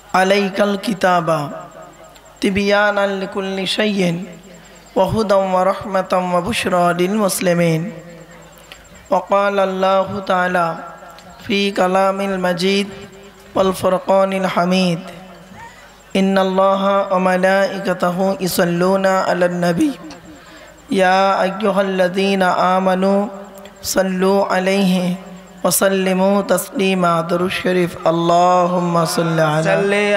আলাইকাল কিতাবা তিবিয়ানাল লিকুল্লি শাইইন ওয়া হুদাম ওয়া রাহমাতাম ওয়া বুশরা লিল মুসলিমিন। وقال الله تعالى في كلام المجيد والفرقان الحميد إن الله وملائكته يصلون على النبي يا أيها الذين آمنوا صلوا عليه وسلموا تسليما درود الشريف اللهم صل على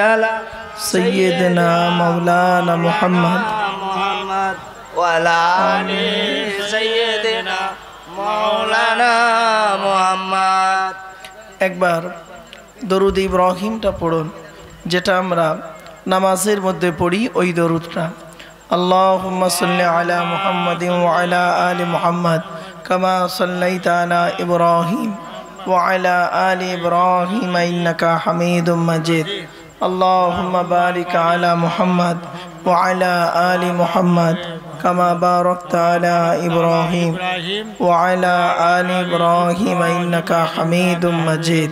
سيدنا مولانا محمد وعلى آل سيدنا মৌলানা মুহাম্মদ। একবার দরুদ ইব্রাহিমটা পড়ুন, যেটা আমরা নামাজের মধ্যে পড়ি, ওই দরুদটা। আল্লাহুম্মা সাল্লি আলা মুহাম্মাদিন ওয়া আলা আলি মুহাম্মাদ কামা সাল্লাইতা আলা ইব্রাহিম ওয়া আলা আলি ইব্রাহিম ইন্নাকা হামিদুম মাজিদ। আল্লাহুম্মা বারিক আলা মুহাম্মাদ ওয়া আলা আলি মুহাম্মাদ কামা বারাকতা আলা ইব্রাহিম ওয়া আলা আলি ইব্রাহিম ইন্নাকা হামিদুম মাজিদ।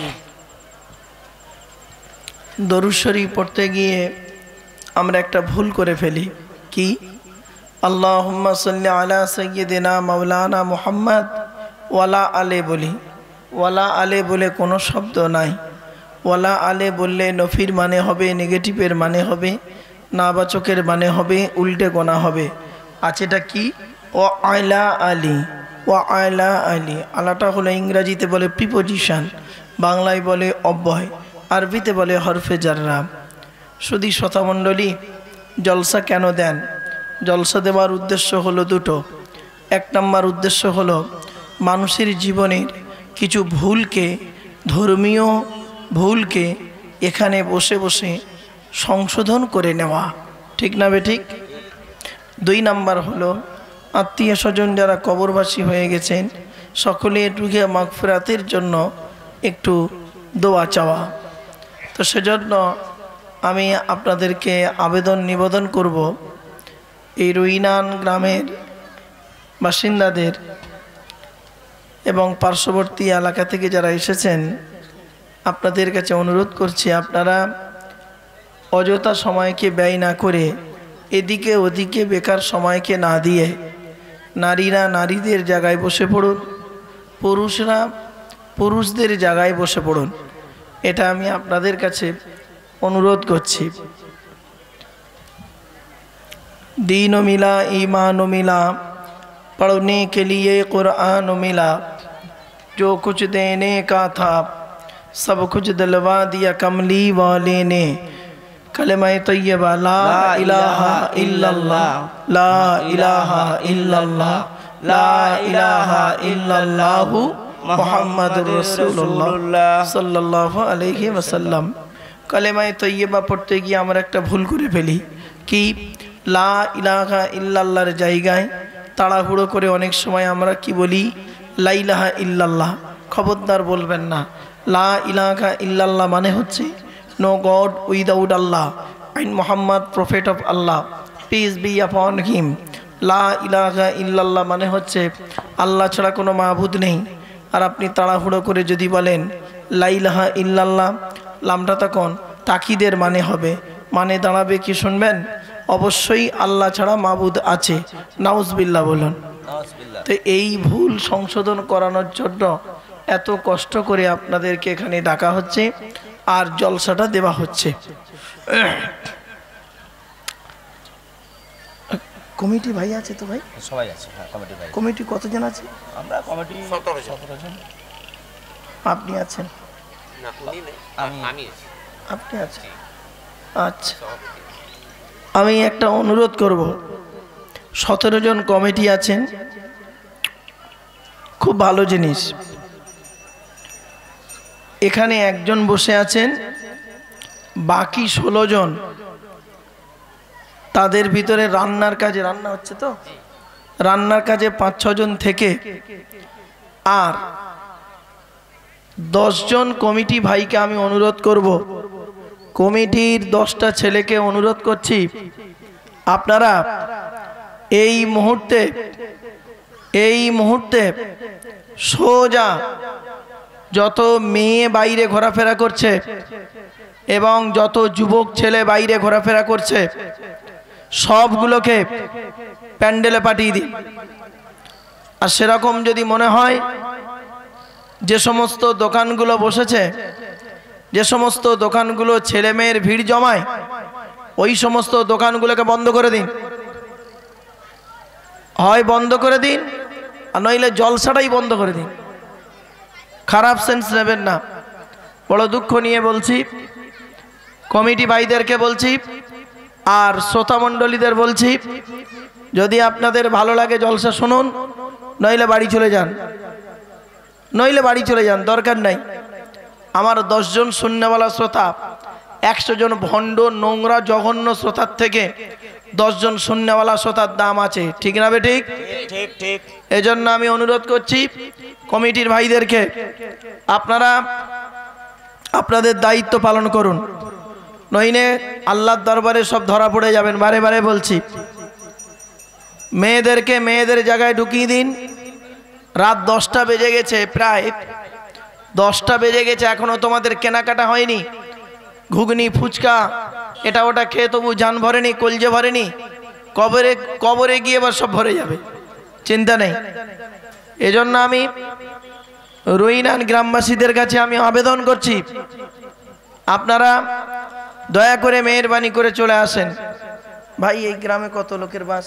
দরুদ শরীফ পড়তে গিয়ে আমরা একটা ভুল করে ফেলি, কি? আল্লাহুম্মা সাল্লি আলা সাইয়্যিদিনা মাওলানা মুহাম্মদ ওয়ালা আলে বলি। ওয়ালা আলে বলে কোনো শব্দ নাই। ওয়ালা আলে বললে নফির মানে হবে, নেগেটিভের মানে হবে, নাবাচকের মানে হবে, উল্টে গোনা হবে। আছেটা কি? ও আলা আলী, ও আলা আলী। আলাটা হলো ইংরাজিতে বলে প্রিপোজিশন, বাংলায় বলে অব্যয়, আরবিতে বলে হরফে জাররা। শুধু শ্রোতামণ্ডলী, জলসা কেন দেন? জলসা দেওয়ার উদ্দেশ্য হলো দুটো। এক নম্বর উদ্দেশ্য হলো মানুষের জীবনের কিছু ভুলকে, ধর্মীয় ভুলকে এখানে বসে বসে সংশোধন করে নেওয়া, ঠিক না বেঠিক? দুই নাম্বার হলো আত্মীয় স্বজন যারা কবরবাসী হয়ে গেছেন সকলের রুহে মাগফিরাতের জন্য একটু দোয়া চাওয়া। তো সেজন্য আমি আপনাদেরকে আবেদন নিবেদন করব, এই রুইনান গ্রামের বাসিন্দাদের এবং পার্শ্ববর্তী এলাকা থেকে যারা এসেছেন আপনাদের কাছে অনুরোধ করছি, আপনারা অযথা সময়কে ব্যয় না করে এদিকে ওদিকে বেকার সময়কে না দিয়ে নারীরা নারীদের জায়গায় বসে পড়ুন, পুরুষরা পুরুষদের জায়গায় বসে পড়ুন। এটা আমি আপনাদের কাছে অনুরোধ করছি। दीन मिला ईमान मिला पढ़ने के लिए कुरान मिला जो कुछ देने का था सब कुछ दिलवा दिया कमली वाले ने कलमा तय्यबा ला इलाहा इल्लल्लाह ला इलाहा इल्लल्लाह ला इलाहा इल्लल्लाह मुहम्मदुर रसूलुल्लाह सल्लल्लाहु अलैहि वसल्लम। कलमा तय्यबा पढ़ते गিয়ে আমরা একটা ভুল করে ফেলি, কি? লা ইলাহা ইল্লাল্লাহর জায়গায় তাড়াহুড়ো করে অনেক সময় আমরা কি বলি? লা ইলাহা ইল্লাল্লাহ। খবরদার বলবেন না। লা ইলাহা ইল্লাল্লাহ মানে হচ্ছে no god without Allah, and Muhammad prophet of Allah, peace be upon him. লা ইলাহা ইল্লাল্লাহ মানে হচ্ছে আল্লাহ ছাড়া কোনো মাবুদ নেই। আর আপনি তাড়াহুড়ো করে যদি বলেন লা ইলাহা ইল্লাল্লাহ, লামটা তখন তাকিদের মানে হবে, মানে দাঁড়াবে কি শুনবেন? অবশ্যই আল্লাহ ছাড়া মাবুদ আছে। নাউজুবিল্লাহ বলুন। তো এই ভুল সংশোধন করানোর জন্য এত কষ্ট করে আপনাদেরকে এখানে ডাকা হচ্ছে আর জলসাটা দেওয়া হচ্ছে। কমিটি ভাই আছে তো? ভাই সবাই আছে। হ্যাঁ, কমিটি ভাই। কমিটি কতজন আছে? আমরা কমিটি 17 জন। আপনি আছেন? না, উনি নেই, আমি আছি। আপনি আছেন? আচ্ছা, আমি একটা অনুরোধ করব, 17 জন কমিটি আছেন, খুব ভালো জিনিস। এখানে একজন বসে আছেন, বাকি 16 জন তাদের ভিতরে রান্নার কাজে, রান্না হচ্ছে তো, রান্নার কাজে 5-6 জন থেকে আর 10 জন কমিটি ভাইকে আমি অনুরোধ করব, কমিটির 10টা ছেলেকে অনুরোধ করছি, আপনারা এই মুহূর্তে সোজা যত মেয়ে বাইরে ঘোরাফেরা করছে এবং যত যুবক ছেলে বাইরে ঘোরাফেরা করছে সবগুলোকে প্যান্ডেলে পাঠিয়ে দিন। আর সেরকম যদি মনে হয় যে সমস্ত দোকানগুলো বসেছে, যে সমস্ত দোকানগুলো ছেলে মেয়ের ভিড় জমায়, ওই সমস্ত দোকানগুলোকে বন্ধ করে দিন। হয় বন্ধ করে দিন আর নইলে জলসাটাই বন্ধ করে দিন। খারাপ সেন্স নেবেন না। বড় দুঃখ নিয়ে বলছি, কমিটি ভাইদেরকে বলছি আর শ্রোতা মণ্ডলীদের বলছি, যদি আপনাদের ভালো লাগে জলসা শুনুন, নইলে বাড়ি চলে যান, নইলে বাড়ি চলে যান, দরকার নাই। আমার 10 জন শূন্যওয়ালা শ্রোতা 100 জন ভণ্ড নোংরা জঘন্য শ্রোতার থেকে 10 জন শূন্যওয়ালা শ্রোতার দাম আছে, ঠিক না বেঠিক? ঠিক ঠিক। এজন্য আমি অনুরোধ করছি কমিটির ভাইদেরকে, আপনারা আপনাদের দায়িত্ব পালন করুন, নইলে আল্লাহর দরবারে সব ধরা পড়ে যাবেন। বারে বারে বলছি, মেয়েদেরকে মেয়েদের জায়গায় ঢুকিয়ে দিন। রাত 10টা বেজে গেছে, প্রায় 10টা বেজে গেছে, এখনো তোমাদের কেনাকাটা হয়নি। ঘুগনি ফুচকা এটা ওটা খেয়ে তবু জান ভরেনি, কলজে ভরেনি, কবরে কবরে গিয়ে এবার সব ভরে যাবে, চিন্তা নেই। এজন্য আমি রুইনান গ্রামবাসীদের কাছে আমি আবেদন করছি, আপনারা দয়া করে মেহেরবানি করে চলে আসেন। ভাই এই গ্রামে কত লোকের বাস?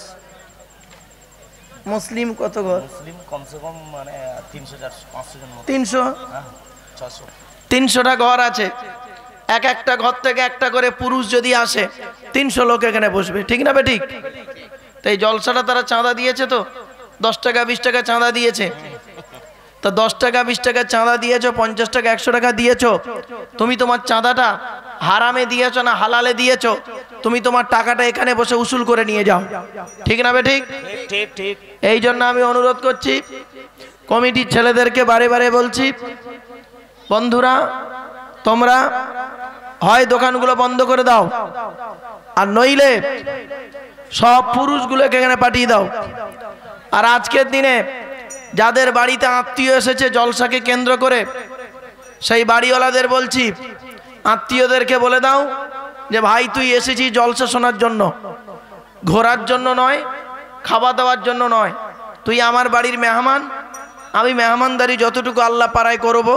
মুসলিম কত ঘর? মুসলিম কমসে কম মানে 300-500 জন মতো। 300টা ঘর আছে। এক একটা ঘর থেকে একটা করে পুরুষ যদি আসে 300 লোক এখানে বসবে, ঠিক না বেঠিক? তাই জলসাটা তারা চাঁদা দিয়েছে, তো 10 টাকা 20 টাকা চাঁদা দিয়েছে। তো 10 টাকা 20 টাকা চাঁদা দিয়েছো, 50 টাকা 100 টাকা দিয়েছো, তুমি তোমার চাঁদাটা হারামে দিয়েছো না হালালে দিয়েছো? তুমি তোমার টাকাটা এখানে বসে উসুল করে নিয়ে যাও, ঠিক না বেঠিক? ঠিক ঠিক। এই জন্য আমি অনুরোধ করছি কমিটির ছেলেদেরকে, বারে বারে বলছি, বন্ধুরা তোমরা হয় দোকানগুলো বন্ধ করে দাও আর নইলে সব পুরুষগুলোকে এখানে পাঠিয়ে দাও। আর আজকের দিনে যাদের বাড়িতে আত্মীয় এসেছে জলসাকে কেন্দ্র করে, সেই বাড়িওয়ালাদের বলছি, আত্মীয়দেরকে বলে দাও যে ভাই তুই এসেছিস জলসা শোনার জন্য, ঘোরার জন্য নয়, খাওয়া দাওয়ার জন্য নয়। তুই আমার বাড়ির মেহমান, আমি মেহমানদারি যতটুকু আল্লাহ পারায় করব,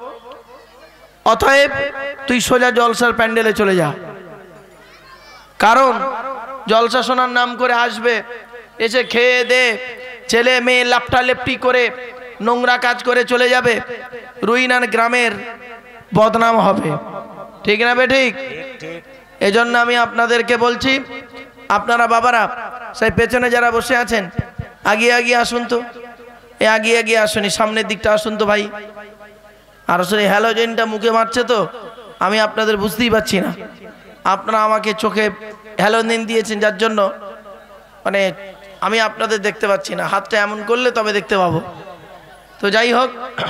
অতএব তুই সোজা জলসার প্যান্ডেলে চলে যা। কারণ জলসা শোনার নাম করে আসবে, এসে খেয়ে দে ছেলে মেয়ে লাপটা লেপটি করে নোংরা কাজ করে চলে যাবে, রুইনান গ্রামের বদনাম হবে, ঠিক না বেঠিক? এজন্য আমি আপনাদেরকে বলছি, আপনারা বাবারা সেই পেছনে যারা বসে আছেন আগিয়ে আগিয়ে আসুন তো, আগিয়ে আগিয়ে আসুন, সামনের দিকটা আসুন তো ভাই। আর আসলে হ্যালোজেনটা মুখে মারছে তো আমি আপনাদের বুঝতেই পারছি না, আপনারা আমাকে চোখে হ্যালোজেন দিয়েছেন যার জন্য মানে আমি আপনাদের দেখতে পাচ্ছি না, হাতটা এমন করলে তবে দেখতে পাবো। তো যাই হোক,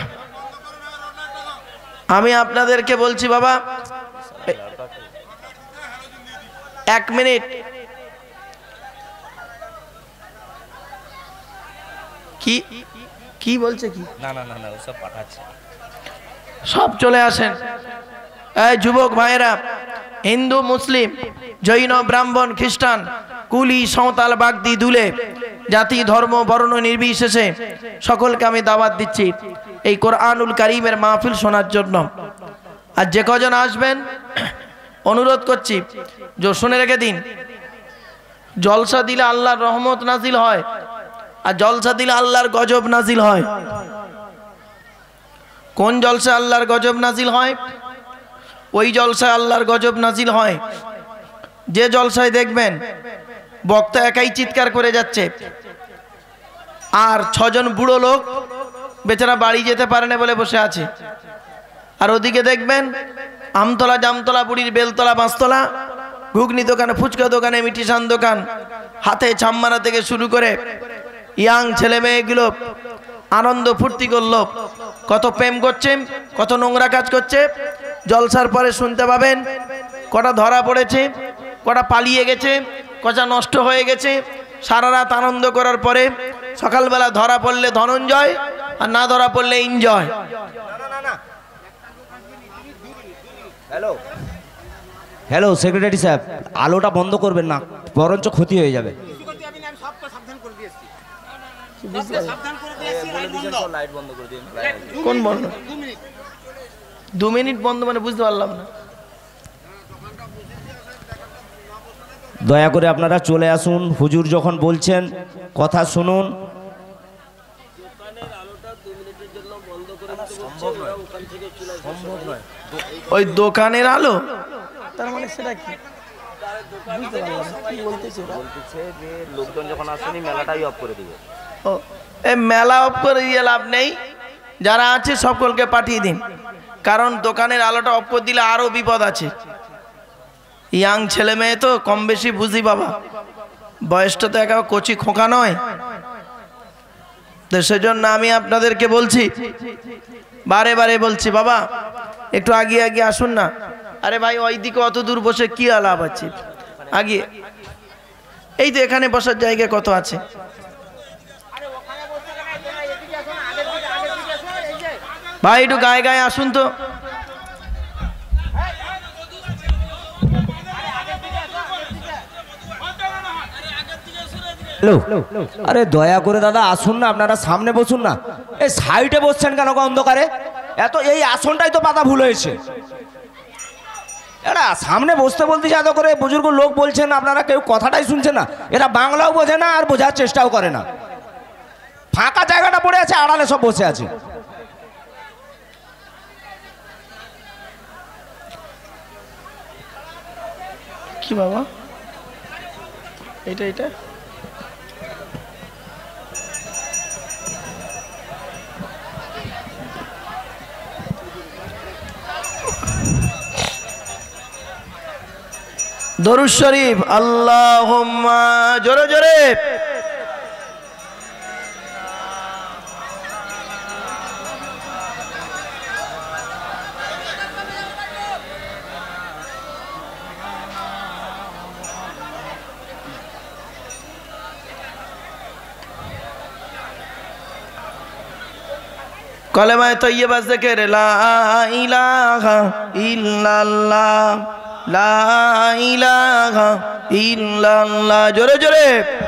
আমি আপনাদেরকে বলছি বাবা 1 মিনিট, কি কি বলছে? কি না না না না, সব পাঠাচ্ছে, সব চলে আসেন। এই যুবক ভাইয়েরা, হিন্দু মুসলিম জৈন ব্রাহ্মণ খ্রিস্টান কুলি সাঁওতাল বাগদি দুলে জাতি ধর্ম বর্ণ নির্বিশেষে সকলকে আমি দাওয়াত দিচ্ছি এই কোরআনুল কারীমের মাহফিল শোনার জন্য। আর যে কজন আসবেন অনুরোধ করছি যে শুনে রেখে দিন, জলসা দিলে আল্লাহর রহমত নাজিল হয় আর জলসা দিলে আল্লাহর গজব নাজিল হয়। কোন জলসা আল্লাহর গজব নাজিল হয়? ওই জলসায় আল্লাহর গজব নাজিল হয় যে জলসায় দেখবেন বক্তা একাই চিৎকার করে যাচ্ছে আর 6 জন বুড়ো লোক বেচারা বাড়ি যেতে পারে না বলে বসে আছে, আর ওদিকে দেখবেন আমতলা জামতলা বুড়ির বেলতলা বাঁশতলা ঘুগনি দোকানে ফুচকা দোকানে মিটিশান দোকান হাতে ছাম্মারা থেকে শুরু করে ইয়াং ছেলে মেয়েগুলো আনন্দ ফুর্তি করলো, কত প্রেম করছে, কত নোংরা কাজ করছে। জলসার পরে শুনতে পাবেন কটা ধরা পড়েছে, কটা পালিয়ে গেছে, কটা নষ্ট হয়ে গেছে। সারা রাত আনন্দ করার পরে সকালবেলা ধরা পড়লে ধনঞ্জয় আর না ধরা পড়লে এনজয়। হ্যালো হ্যালো সেক্রেটারি সাহেব, আলোটা বন্ধ করবেন না, বরঞ্চ ক্ষতি হয়ে যাবে। কোন বন্ধ? 2 মিনিট বন্ধ মানে বুঝতে পারলাম না। দয়া করে আপনারা চলে আসুন, হুজুর যখন বলছেন কথা শুনুন। ওই দোকানের আলো, তার মানে সেটা কি বুঝতে পারলাম না, কি বলতেছে ওরা? বলতেছে যে লোকজন যখন আসেনি মেলাটাই অফ করে দিবে। ও, এই মেলা অফ করে দিয়ে লাভ নেই, যারা আছে সকলকে পাঠিয়ে দিন, কারণ দোকানের আলোটা অফ করে দিলে আরো বিপদ আছে। ইয়াং ছেলে মেয়ে তো কম বেশি বুঝি বাবা, বয়সটা তো একেবারে কচি খোকা নয়, তো সেজন্য আমি আপনাদেরকে বলছি, বারে বারে বলছি, বাবা একটু আগে আগে আসুন না। আরে ভাই ওইদিকে অত দূর বসে কি আলাপ আছে, আগে এই তো এখানে বসার জায়গা কত আছে। ভাই একটু গায়ে গায়ে আসুন তো। হ্যালো, আরে দয়া করে দাদা আসুন না, আপনারা সামনে বসুন না, এই সাইডে বসছেন কেন গো অন্ধকারে? এত এই আসনটাই তো পাতা ভুল হয়েছে। এরা সামনে বসতে বলতে এত করে বুজুর্গ লোক বলছেন, আপনারা কেউ কথাটাই শুনছেন না। এরা বাংলাও বোঝে না আর বোঝার চেষ্টাও করে না। ফাঁকা জায়গাটা পড়ে আছে, আড়ালে সব বসে আছে। কি বাবা এটা এটা দরুদ শরীফ, আল্লাহুম্মা, জোরে জোরে। কলেমায়ে তয়্যিবা জিকির, লা ইলাহা ইল্লাল্লাহ, লা ইলাহা ইল্লাল্লাহ, জোরে জোরে।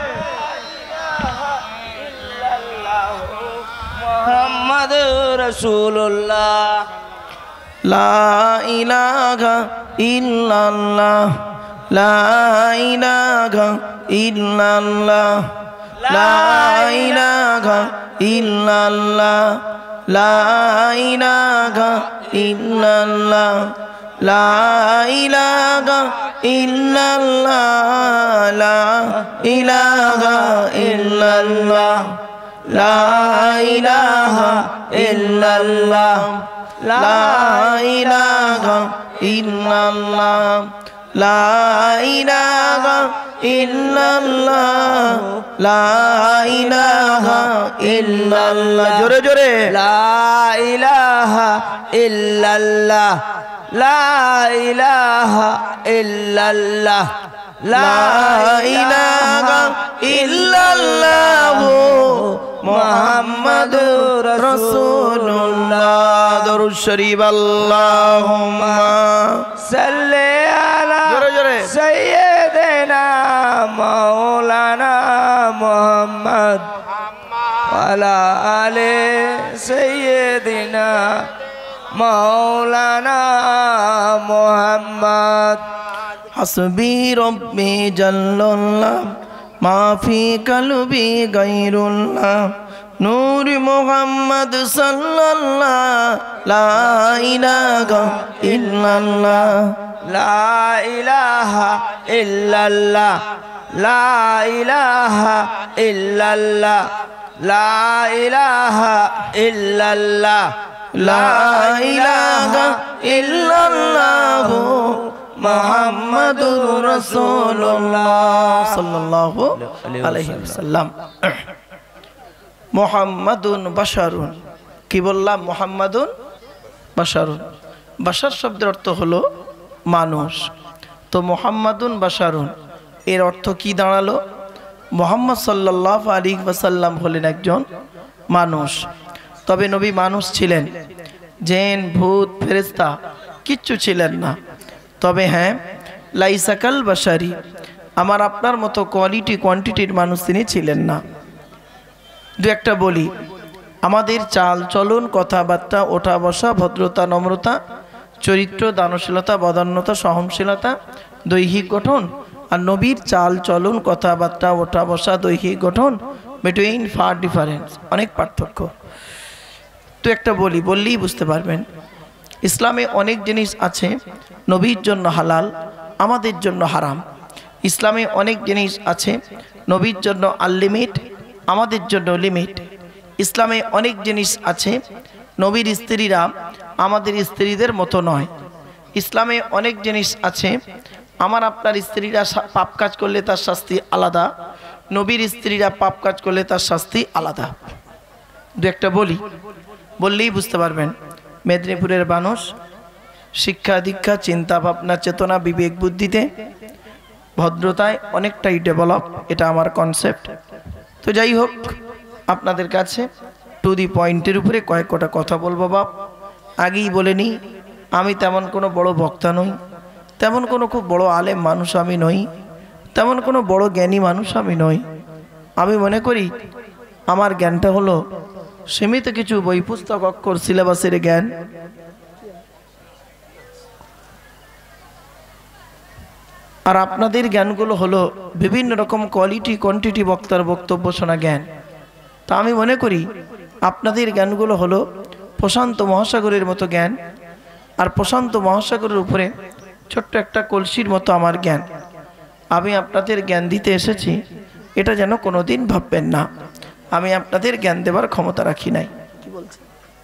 মুহাম্মাদুর রাসূলুল্লাহ, লা ইলাহা ইল্লাল্লাহ, লা ইলাহা ইল্লাল্লাহ, লা ইলাহা ইল্লাল্লাহ, লা ইলাহা ইল্লাল্লাহ, লা ইলাহা ইল্লাল্লাহ, লা ইলাহা ইল্লাল্লাহ, লা ইলাহা ইল্লাল্লাহ, লা ইলাহা ইল্লাল্লাহ, লা ইলাহা ইল্লাল্লাহ, লা ইলাহা ইল্লাল্লাহ, জোরে জোরে। লা ইলাহা ইল্লাল্লাহ, লা ইলাহা ইল্লাল্লাহ, লা ইলাহা ইল্লাল্লাহ মুহাম্মাদুর রাসূলুল্লাহ। দরুদ শরীফ, আল্লাহুম্মা সাল্লি আলা জোরে জোরে সাইয়্যিদিনা মাওলানা মুহাম্মদ ওয়ালা আলি সাইয়্যিদিনা মাওলানা মুহাম্মদ। হাসবি রব্বি জাল্লাল্লাহ, মা ফি কলবি গায়রুল্লাহ, নূর মুহাম্মদ সাল্লাল্লাহ, লা ইলাহা ইল্লাল্লাহ, লা ইলাহা ইল্লাল্লাহ, লা ইলাহা ইল্লাল্লাহ, লা ইলাহা ইল্লাল্লাহ, লা ইলাহা ইল্লাল্লাহ মুহাম্মাদুর রাসূলুল্লাহ সাল্লাল্লাহু আলাইহি ওয়াসাল্লাম। মুহাম্মাদুন বাশারুন, কি বললাম? মুহাম্মাদুন বাশারুন। বাশার শব্দের অর্থ হলো মানুষ। তো মুহাম্মাদুন বাশারুন এর অর্থ কি দাঁড়ালো? মুহাম্মদ সাল্লাল্লাহু আলাইহি ওয়াসাল্লাম হলেন একজন মানুষ। তবে নবী মানুষ ছিলেন, জিন ভূত ফেরেশতা কিচ্ছু ছিলেন না। তবে হ্যাঁ, লাইসাকাল বাশারি, আমার আপনার মতো কোয়ালিটি কোয়ান্টিটির মানুষ তিনি ছিলেন না। দু একটা বলি, আমাদের চাল চলন, কথাবার্তা, ওঠা বসা, ভদ্রতা, নম্রতা, চরিত্র, দানশীলতা, বদান্যতা, সহনশীলতা, দৈহিক গঠন আর নবীর চাল চলন, কথাবার্তা, ওঠা বসা, দৈহিক গঠন, বিটুইন ফার ডিফারেন্স, অনেক পার্থক্য। তো একটা বললেই বুঝতে পারবেন। ইসলামে অনেক জিনিস আছে নবীর জন্য হালাল, আমাদের জন্য হারাম। ইসলামে অনেক জিনিস আছে নবীর জন্য আনলিমিট, আমাদের জন্য লিমিট। ইসলামে অনেক জিনিস আছে নবীর স্ত্রীরা আমাদের স্ত্রীদের মতো নয়। ইসলামে অনেক জিনিস আছে আমার আপনার স্ত্রীরা পাপ কাজ করলে তার শাস্তি আলাদা, নবীর স্ত্রীরা পাপ কাজ করলে তার শাস্তি আলাদা। দু একটা বললেই বুঝতে পারবেন। মেদিনীপুরের মানুষ শিক্ষা দীক্ষা, চিন্তা ভাবনা, চেতনা, বিবেক বুদ্ধিতে, ভদ্রতায় অনেকটাই ডেভেলপ, এটা আমার কনসেপ্ট। তো যাই হোক, আপনাদের কাছে টু দি পয়েন্টের উপরে কয়েকটা কথা বলবো। বাপ, আগেই বলে নিই, আমি তেমন কোনো বড় বক্তা নই, তেমন কোনো খুব বড় আলেম মানুষ আমি নই, তেমন কোনো বড় জ্ঞানী মানুষ আমি নই। আমি মনে করি আমার জ্ঞানটা হলো সীমিত কিছু বই পুস্তক, অক্ষর, সিলেবাসের জ্ঞান। আর আপনাদের জ্ঞানগুলো হলো বিভিন্ন রকম কোয়ালিটি কোয়ান্টিটি বক্তার বক্তব্য শোনা জ্ঞান। তা আমি মনে করি আপনাদের জ্ঞানগুলো হলো প্রশান্ত মহাসাগরের মতো জ্ঞান, আর প্রশান্ত মহাসাগরের উপরে ছোট্ট একটা কলসির মতো আমার জ্ঞান। আমি আপনাদের জ্ঞান দিতে এসেছি, এটা যেন কোনোদিন ভাববেন না আমি আপনাদের জ্ঞান দেবার ক্ষমতা রাখি নাই। কি বলছেন?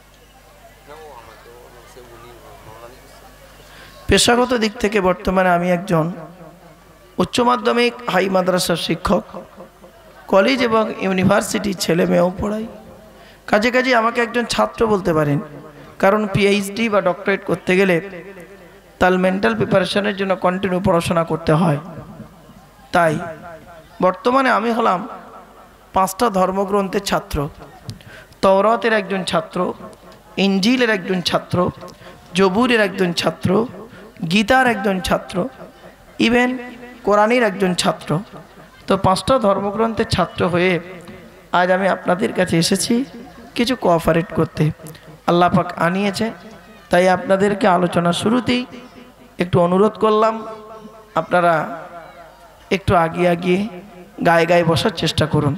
পেশাগত দিক থেকে বর্তমানে আমি একজন উচ্চ মাধ্যমিক হাই মাদ্রাসার শিক্ষক, কলেজ এবং ইউনিভার্সিটির ছেলে মেয়েও পড়াই। কাজে কাজে আমাকে একজন ছাত্র বলতে পারেন, কারণ পিএইচডি বা ডক্টরেট করতে গেলে তার মেন্টাল প্রিপারেশনের জন্য কন্টিনিউ পড়াশোনা করতে হয়। তাই বর্তমানে আমি হলাম 5টা ধর্মগ্রন্থের ছাত্র, তওরাতের একজন ছাত্র, ইনজিলের একজন ছাত্র, জবুরের একজন ছাত্র, গীতার একজন ছাত্র, ইভেন কোরআনের একজন ছাত্র। তো 5টা ধর্মগ্রন্থের ছাত্র হয়ে আজ আমি আপনাদের কাছে এসেছি কিছু কোঅপারেট করতে। আল্লাহ পাক আনিয়েছে, তাই আপনাদেরকে আলোচনা শুরুতেই একটু অনুরোধ করলাম, আপনারা একটু আগিয়ে গায়ে বসার চেষ্টা করুন।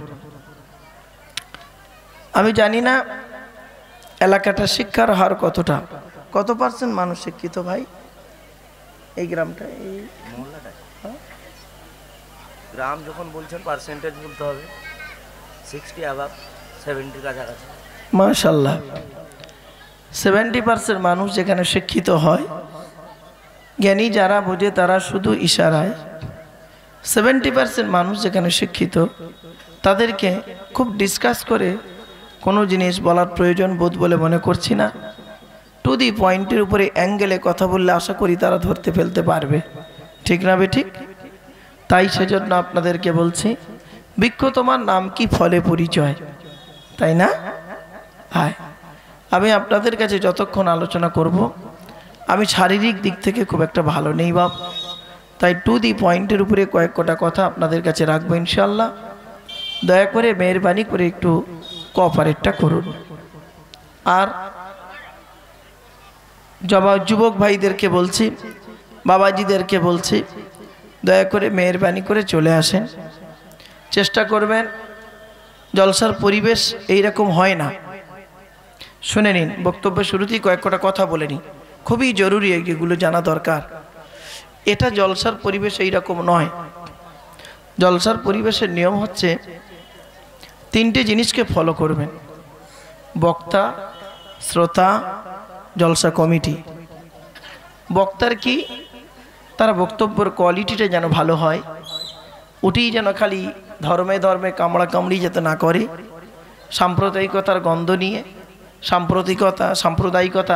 আমি জানি না এলাকাটা শিক্ষার হার কতটা, কত পার্সেন্ট মানুষ শিক্ষিত ভাই এই গ্রামটা, এই মহল্লাটায়? গ্রাম যখন বলছেন পার্সেন্টেজ বলতে হবে 60 অ্যাবাভ, 70 কাছাকাছি। মাশাআল্লাহ, 70% মানুষ যেখানে শিক্ষিত হয়, জ্ঞানী যারা বোঝে তারা শুধু ইশারায়। 70% মানুষ যেখানে শিক্ষিত, তাদেরকে খুব ডিসকাস করে কোনো জিনিস বলার প্রয়োজন বোধ বলে মনে করছি না। টু দি পয়েন্টের উপরে অ্যাঙ্গেলে কথা বললে আশা করি তারা ধরতে ফেলতে পারবে, ঠিক না ঠিক? তাই সেজন্য আপনাদেরকে বলছি, বৃক্ষ তোমার নাম কি, ফলে পরিচয়, তাই না? হ্যাঁ, আমি আপনাদের কাছে যতক্ষণ আলোচনা করব, আমি শারীরিক দিক থেকে খুব একটা ভালো নেই বাপ, তাই টু দি পয়েন্টের উপরে কয়েকটা কথা আপনাদের কাছে রাখবো ইনশাল্লাহ। দয়া করে মেহরবানি করে একটু কোঅপারেটটা করুন। আর যুবক ভাইদেরকে বলছি, বাবাজিদেরকে বলছি, দয়া করে মেহরবানি করে চলে আসেন। চেষ্টা করবেন, জলসার পরিবেশ এইরকম হয় না। শুনে নিন, বক্তব্যের শুরুতেই কয়েকটা কথা বলে নিন, খুবই জরুরি, এগুলো জানা দরকার। এটা জলসার পরিবেশ এইরকম নয়। জলসার পরিবেশের নিয়ম হচ্ছে 3টে জিনিসকে ফলো করবেন: বক্তা, শ্রোতা, জলসা কমিটি। বক্তার কি, তার বক্তব্যের কোয়ালিটিটা যেন ভালো হয়, ওটি যেন খালি ধর্মে ধর্মে কামড়া কামড়ি যাতে না করে, সাম্প্রদায়িকতার গন্ধ নিয়ে, সাম্প্রদায়িকতা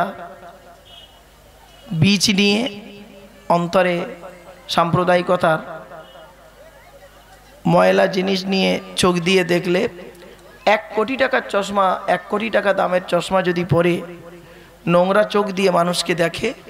বীজ নিয়ে অন্তরে সাম্প্রদায়িকতার ময়লা জিনিস নিয়ে চোখ দিয়ে দেখলে 1 কোটি টাকার চশমা, 1 কোটি টাকা দামের চশমা যদি পরে নোংরা চোখ দিয়ে মানুষকে দেখে,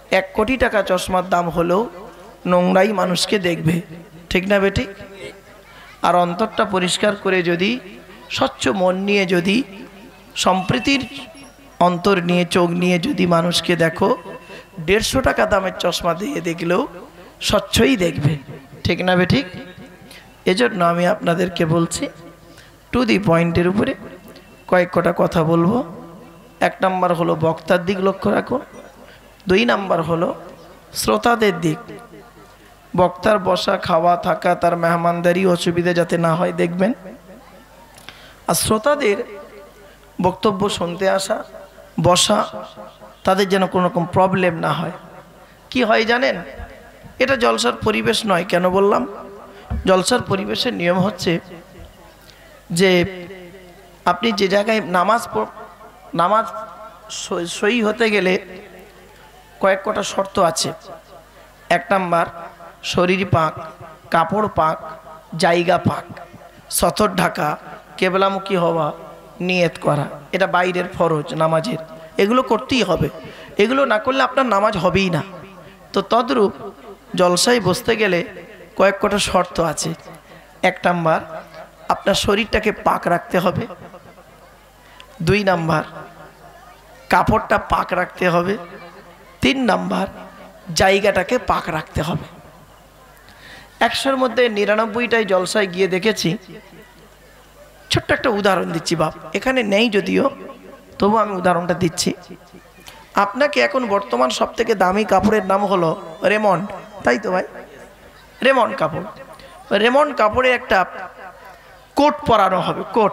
1 কোটি টাকা চশমার দাম হলেও নোংরাই মানুষকে দেখবে, ঠিক না বেটি? আর অন্তরটা পরিষ্কার করে যদি স্বচ্ছ মন নিয়ে যদি সম্প্রীতির অন্তর নিয়ে চোখ নিয়ে যদি মানুষকে দেখো, 150 টাকা দামের চশমা দিয়ে দেখলেও স্বচ্ছই দেখবে, ঠিক না বেঠিক? এজন্য আমি আপনাদেরকে বলছি টু দি পয়েন্টের উপরে কয়েক কটা কথা বলবো। 1 নাম্বার হলো বক্তার দিক লক্ষ্য রাখুন, 2 নাম্বার হলো শ্রোতাদের দিক। বক্তার বসা, খাওয়া, থাকা, তার মেহমানদারি অসুবিধা যাতে না হয় দেখবেন। আর শ্রোতাদের বক্তব্য শুনতে আসা, বসা, তাদের যেন কোনো রকম প্রবলেম না হয়। কি হয় জানেন, এটা জলসার পরিবেশ নয়। কেন বললাম? জলসার পরিবেশের নিয়ম হচ্ছে যে আপনি যে জায়গায় নামাজ সই হতে গেলে কয়েক কটা শর্ত আছে। 1 নাম্বার শরীর পাক, কাপড় পাক, জায়গা পাক, সতর ঢাকা, কেবলামুখী হওয়া, নিয়ত করা। এটা বাইরের ফরজ নামাজের, এগুলো করতেই হবে। এগুলো না করলে আপনার নামাজ হবেই না। তো তদ্রূপ জলসায় বসতে গেলে কয়েক কটা শর্ত আছে। 1 নাম্বার আপনার শরীরটাকে পাক রাখতে হবে। 2 নাম্বার কাপড়টা পাক রাখতে হবে। 3 নাম্বার জায়গাটাকে পাক রাখতে হবে। 100-র মধ্যে 99টাই জলসায় গিয়ে দেখেছি। ছোট্ট একটা উদাহরণ দিচ্ছি বাপ, এখানে নেই যদিও, তবু আমি উদাহরণটা দিচ্ছি। আপনাকে এখন বর্তমান সবথেকে দামি কাপড়ের নাম হলো রেমন্ড, তাই তো ভাই? রেমন্ড কাপড়। রেমন্ড কাপড়ে একটা কোট পরানো হবে, কোট।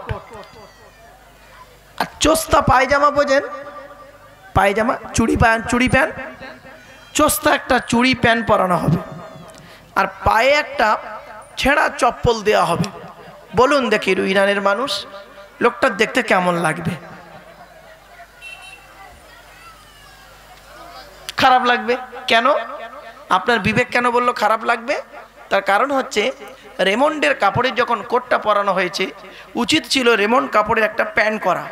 আর চোস্তা পায়জামা, বোঝেন? পায়জামা, চুড়ি প্যান্ট, চোস্তা একটা চুড়ি প্যান্ট পরানো হবে। আর পায়ে একটা ছেঁড়া চপ্পল দেওয়া হবে। বলুন দেখি ইরানের মানুষ, লোকটার দেখতে কেমন লাগবে? খারাপ লাগবে। কেন? আপনার বিবেক কেন বললো খারাপ লাগবে? তার কারণ হচ্ছে রেমন্ডের কাপড়ের যখন কোটটা পরানো হয়েছে, উচিত ছিল রেমন্ড কাপড়ের একটা প্যান্ট করা।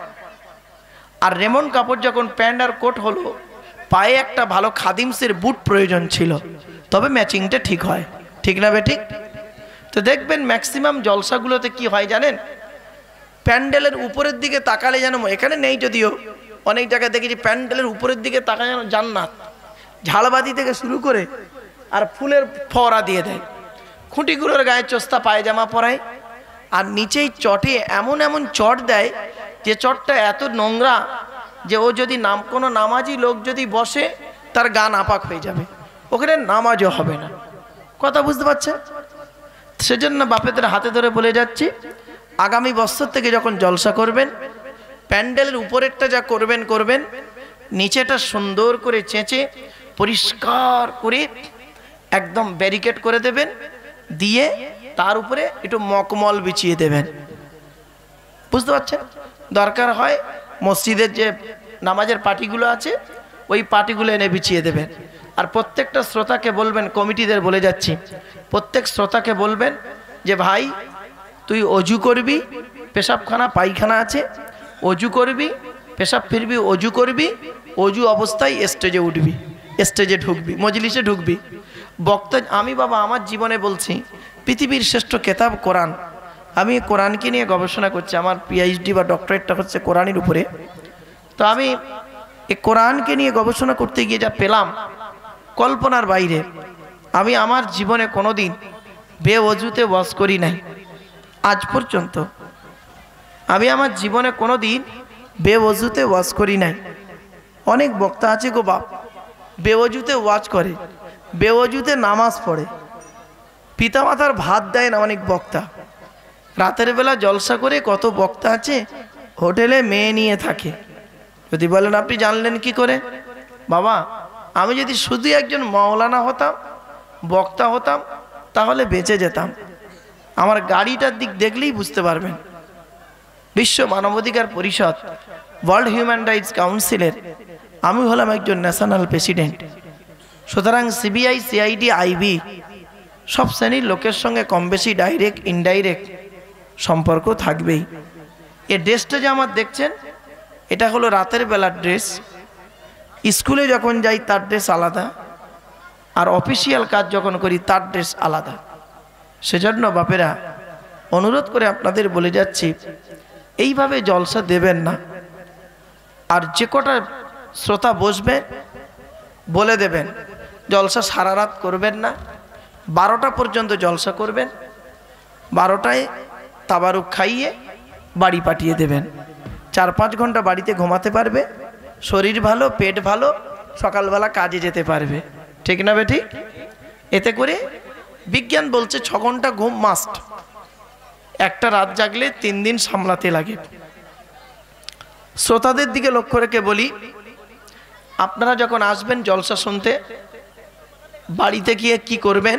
আর রেমন্ড কাপড় যখন প্যান্ট আর কোট হলো, পায়ে একটা ভালো খাদিমসের বুট প্রয়োজন ছিল, তবে ম্যাচিংটা ঠিক হয়, ঠিক না বেঠিক? তো দেখবেন ম্যাক্সিমাম জলসাগুলোতে কি হয় জানেন, প্যান্ডেলের উপরের দিকে তাকালে যেন, এখানে নেই যদিও, অনেক জায়গায় দেখেছি প্যান্ডেলের উপরের দিকে তাকালে যেন জান্নাত। ঝালবাতি থেকে শুরু করে আর ফুলের ফোয়ারা দিয়ে দেয়। খুঁটিগুলোর গায়ে চোস্তা পায়জামা পরায়, আর নিচেই চটে এমন এমন চট দেয় যে চটটা এত নোংরা যে ও যদি কোনো নামাজি লোক যদি বসে, তার গা নাপাক হয়ে যাবে, ওখানে নামাজও হবে না। কথা বুঝতে পারছেন? সেজন্য বাপেদের হাতে ধরে বলে যাচ্ছি, আগামী বছর থেকে যখন জলসা করবেন, প্যান্ডেলের উপরেরটা যা করবেন, নিচেটা সুন্দর করে চেঁচে পরিষ্কার করে একদম ব্যারিকেড করে দেবেন, দিয়ে তার উপরে একটু মকমল বিছিয়ে দেবেন। বুঝতে পারছেন? দরকার হয় মসজিদের যে নামাজের পাটিগুলো আছে, ওই পাটিগুলো এনে বিছিয়ে দেবেন। আর প্রত্যেকটা শ্রোতাকে বলবেন, কমিটিদের বলে যাচ্ছি, প্রত্যেক শ্রোতাকে বলবেন যে ভাই তুই অজু করবি, পেশাবখানা পায়খানা আছে, অজু করবি, পেশাব ফিরবি, অজু করবি, অজু অবস্থায় স্টেজে উঠবি, স্টেজে ঢুকবি, মজলিসে ঢুকবি। বক্তা, আমি বাবা আমার জীবনে বলছি, পৃথিবীর শ্রেষ্ঠ কেতাব কোরআন। আমি কোরআনকে নিয়ে গবেষণা করছি, আমার পিএইচডি বা ডক্টরেটটা হচ্ছে কোরআনের উপরে। তো আমি এই কোরআনকে নিয়ে গবেষণা করতে গিয়ে যা পেলাম কল্পনার বাইরে। আমি আমার জীবনে কোনোদিন বেওয়াজুতে ওয়াজ করি নাই, আজ পর্যন্ত আমি আমার জীবনে কোনোদিন বেওয়াজুতে ওয়াজ করি নাই। অনেক বক্তা আছে গো বাপ, বেওয়াজুতে ওয়াজ করে, বেওয়াজুতে নামাজ পড়ে, পিতামাতার ভাত দেয় না। অনেক বক্তা রাতের বেলা জলসা করে, কত বক্তা আছে হোটেলে মেয়ে নিয়ে থাকে। যদি বলেন আপনি জানলেন কি করে? বাবা, আমি যদি শুধু একজন মাওলানা হতাম, বক্তা হতাম, তাহলে বেঁচে যেতাম। আমার গাড়িটার দিক দেখলেই বুঝতে পারবেন। বিশ্ব মানবাধিকার পরিষদ, ওয়ার্ল্ড হিউম্যান রাইটস কাউন্সিলের আমি হলাম একজন ন্যাশনাল প্রেসিডেন্ট। সুতরাং সিবিআই, সিআইডি, আইবি সব শ্রেণীর লোকের সঙ্গে কম বেশি ডাইরেক্ট ইনডাইরেক্ট সম্পর্ক থাকবেই। এই ড্রেসটা যে আমার দেখছেন, এটা হলো রাতের বেলার ড্রেস। স্কুলে যখন যাই তার ড্রেস আলাদা, আর অফিসিয়াল কাজ যখন করি তার ড্রেস আলাদা। সেজন্য বাপেরা অনুরোধ করে আপনাদের বলে যাচ্ছি, এইভাবে জলসা দেবেন না। আর যে কটা শ্রোতা বসবে বলে দেবেন, জলসা সারা রাত করবেন না, 12টা পর্যন্ত জলসা করবেন, 12টায় তাবারুক খাইয়ে বাড়ি পাঠিয়ে দেবেন। 4-5 ঘন্টা বাড়িতে ঘুমাতে পারবে, শরীর ভালো, পেট ভালো, সকালবেলা কাজে যেতে পারবে। ঠিক না বে ঠিক? এতে করে বিজ্ঞান বলছে 6 ঘন্টা ঘুম মাস্ট। একটা রাত জাগলে 3 দিন সামলাতে লাগে। শ্রোতাদের দিকে লক্ষ্য রেখে বলি, আপনারা যখন আসবেন জলসা শুনতে, বাড়িতে গিয়ে কি করবেন,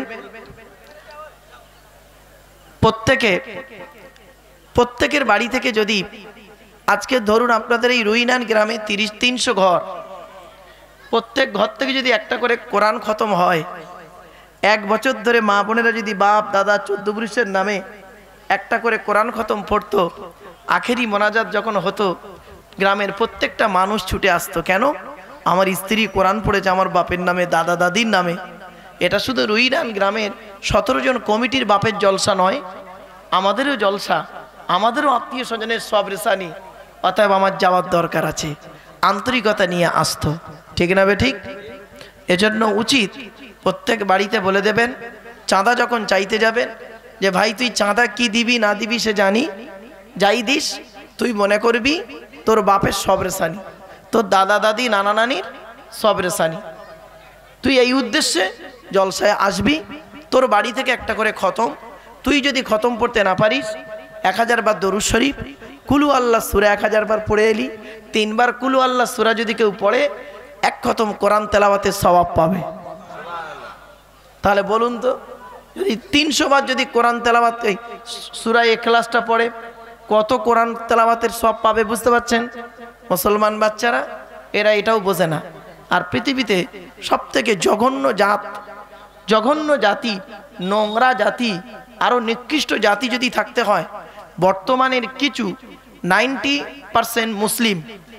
প্রত্যেকের বাড়ি থেকে যদি আজকে ধরুন আপনাদের এই রুইনান গ্রামে 300 ঘর, প্রত্যেক ঘর থেকে যদি একটা করে কোরআন খতম হয়, 1 বছর ধরে মা বোনেরা যদি বাপ দাদা 14 পুরুষের নামে একটা করে কোরআন খতম পড়তো, আখেরি মোনাজাত যখন হতো গ্রামের প্রত্যেকটা মানুষ ছুটে আসতো। কেন? আমার স্ত্রী কোরআন পড়েছে আমার বাপের নামে, দাদা দাদির নামে। এটা শুধু রুইনান গ্রামের 17 জন কমিটির বাপের জলসা নয়, আমাদেরও জলসা, আমাদেরও আত্মীয় স্বজনের সব রেসানি। অতএব আমার যাওয়ার দরকার আছে, আন্তরিকতা নিয়ে আসতো। ঠিক না বে ঠিক? এজন্য উচিত প্রত্যেক বাড়িতে বলে দেবেন, চাঁদা যখন চাইতে যাবেন, যে ভাই তুই চাঁদা কি দিবি না দিবি সে জানি, যাই দিস তুই মনে করবি তোর বাপের সব রেসানি, তোর দাদা দাদি নানা নানির সব রেসানি। তুই এই উদ্দেশ্যে জলসায় আসবি, তোর বাড়ি থেকে একটা করে খতম, তুই যদি খতম পড়তে না পারিস 1000 বার দরুদ শরীফ, কুলু আল্লাহ সূরা 1000 বার পড়ে এলি, 3 বার কুলু আল্লাহ সূরা যদি কেউ পড়ে 1 খতম কোরআন তেলাওয়াতের সওয়াব পাবে। তাহলে বলুন তো, যদি 300 বার যদি কোরআন তেলাওয়াত সূরা ইখলাসটা পড়ে কত কোরআন তেলাওয়াতের সওয়াব পাবে বুঝতে পারছেন? মুসলমান বাচ্চারা এরা এটাও বোঝে না। আর পৃথিবীতে সবথেকে জঘন্য জাতি, নোংরা জাতি, আরো নিকৃষ্ট জাতি যদি থাকতে হয়, বর্তমানের কিছু 90% মুসলিম,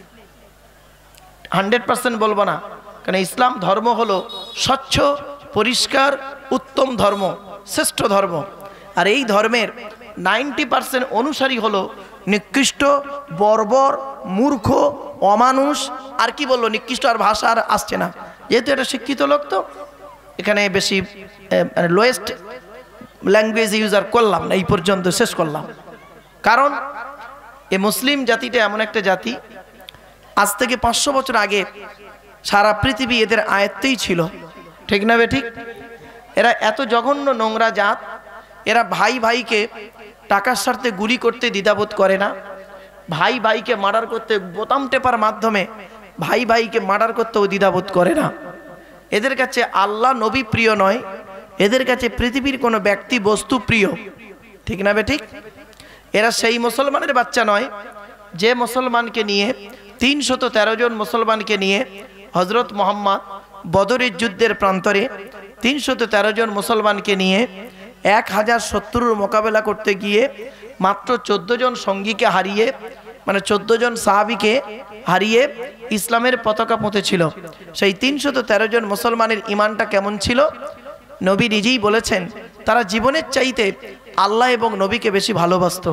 100% বলবো না, কারণ ইসলাম ধর্ম হলো স্বচ্ছ, পরিষ্কার, উত্তম ধর্ম, শ্রেষ্ঠ ধর্ম। আর এই ধর্মের 90% অনুসারী হলো নিকৃষ্ট, বর্বর, মূর্খ, অমানুষ। আর কি বললো, নিকৃষ্ট আর ভাষা আর আসছে না, যেহেতু এটা শিক্ষিত লোক, তো এখানে বেশি লোয়েস্ট ল্যাঙ্গুয়েজ ইউজার করলাম না, এই পর্যন্ত শেষ করলাম। কারণ এই মুসলিম জাতিটা এমন একটা জাতি, আজ থেকে 500 বছর আগে সারা পৃথিবী এদের আয়ত্তেই ছিল। ঠিক না বে ঠিক? এরা এত জঘন্য নোংরা জাত, এরা ভাই ভাইকে টাকার স্বার্থে গুলি করতে দ্বিধাবোধ করে না, ভাই ভাইকে মার্ডার করতে বোতাম টেপার মাধ্যমে ভাই ভাইকে মার্ডার করতেও দ্বিধাবোধ করে না। এদের কাছে আল্লাহ নবী প্রিয় নয়, এদের কাছে পৃথিবীর কোনো ব্যক্তি বস্তু প্রিয়। ঠিক না বে ঠিক? এরা সেই মুসলমানের বাচ্চা নয় যে মুসলমানকে নিয়ে 313 জন মুসলমানকে নিয়ে হযরত মুহাম্মদ বদরের যুদ্ধের প্রান্তরে 313 জন মুসলমানকে নিয়ে 1000 শত্রুর মোকাবেলা করতে গিয়ে মাত্র 14 জন সঙ্গীকে হারিয়ে, মানে 14 জন সাহাবীকে হারিয়ে ইসলামের পতাকা পুঁতেছিল। সেই 313 জন মুসলমানের ঈমানটা কেমন ছিল? নবী নিজেই বলেছেন তারা জীবনের চাইতে আল্লাহ এবং নবীকে বেশি ভালোবাসত।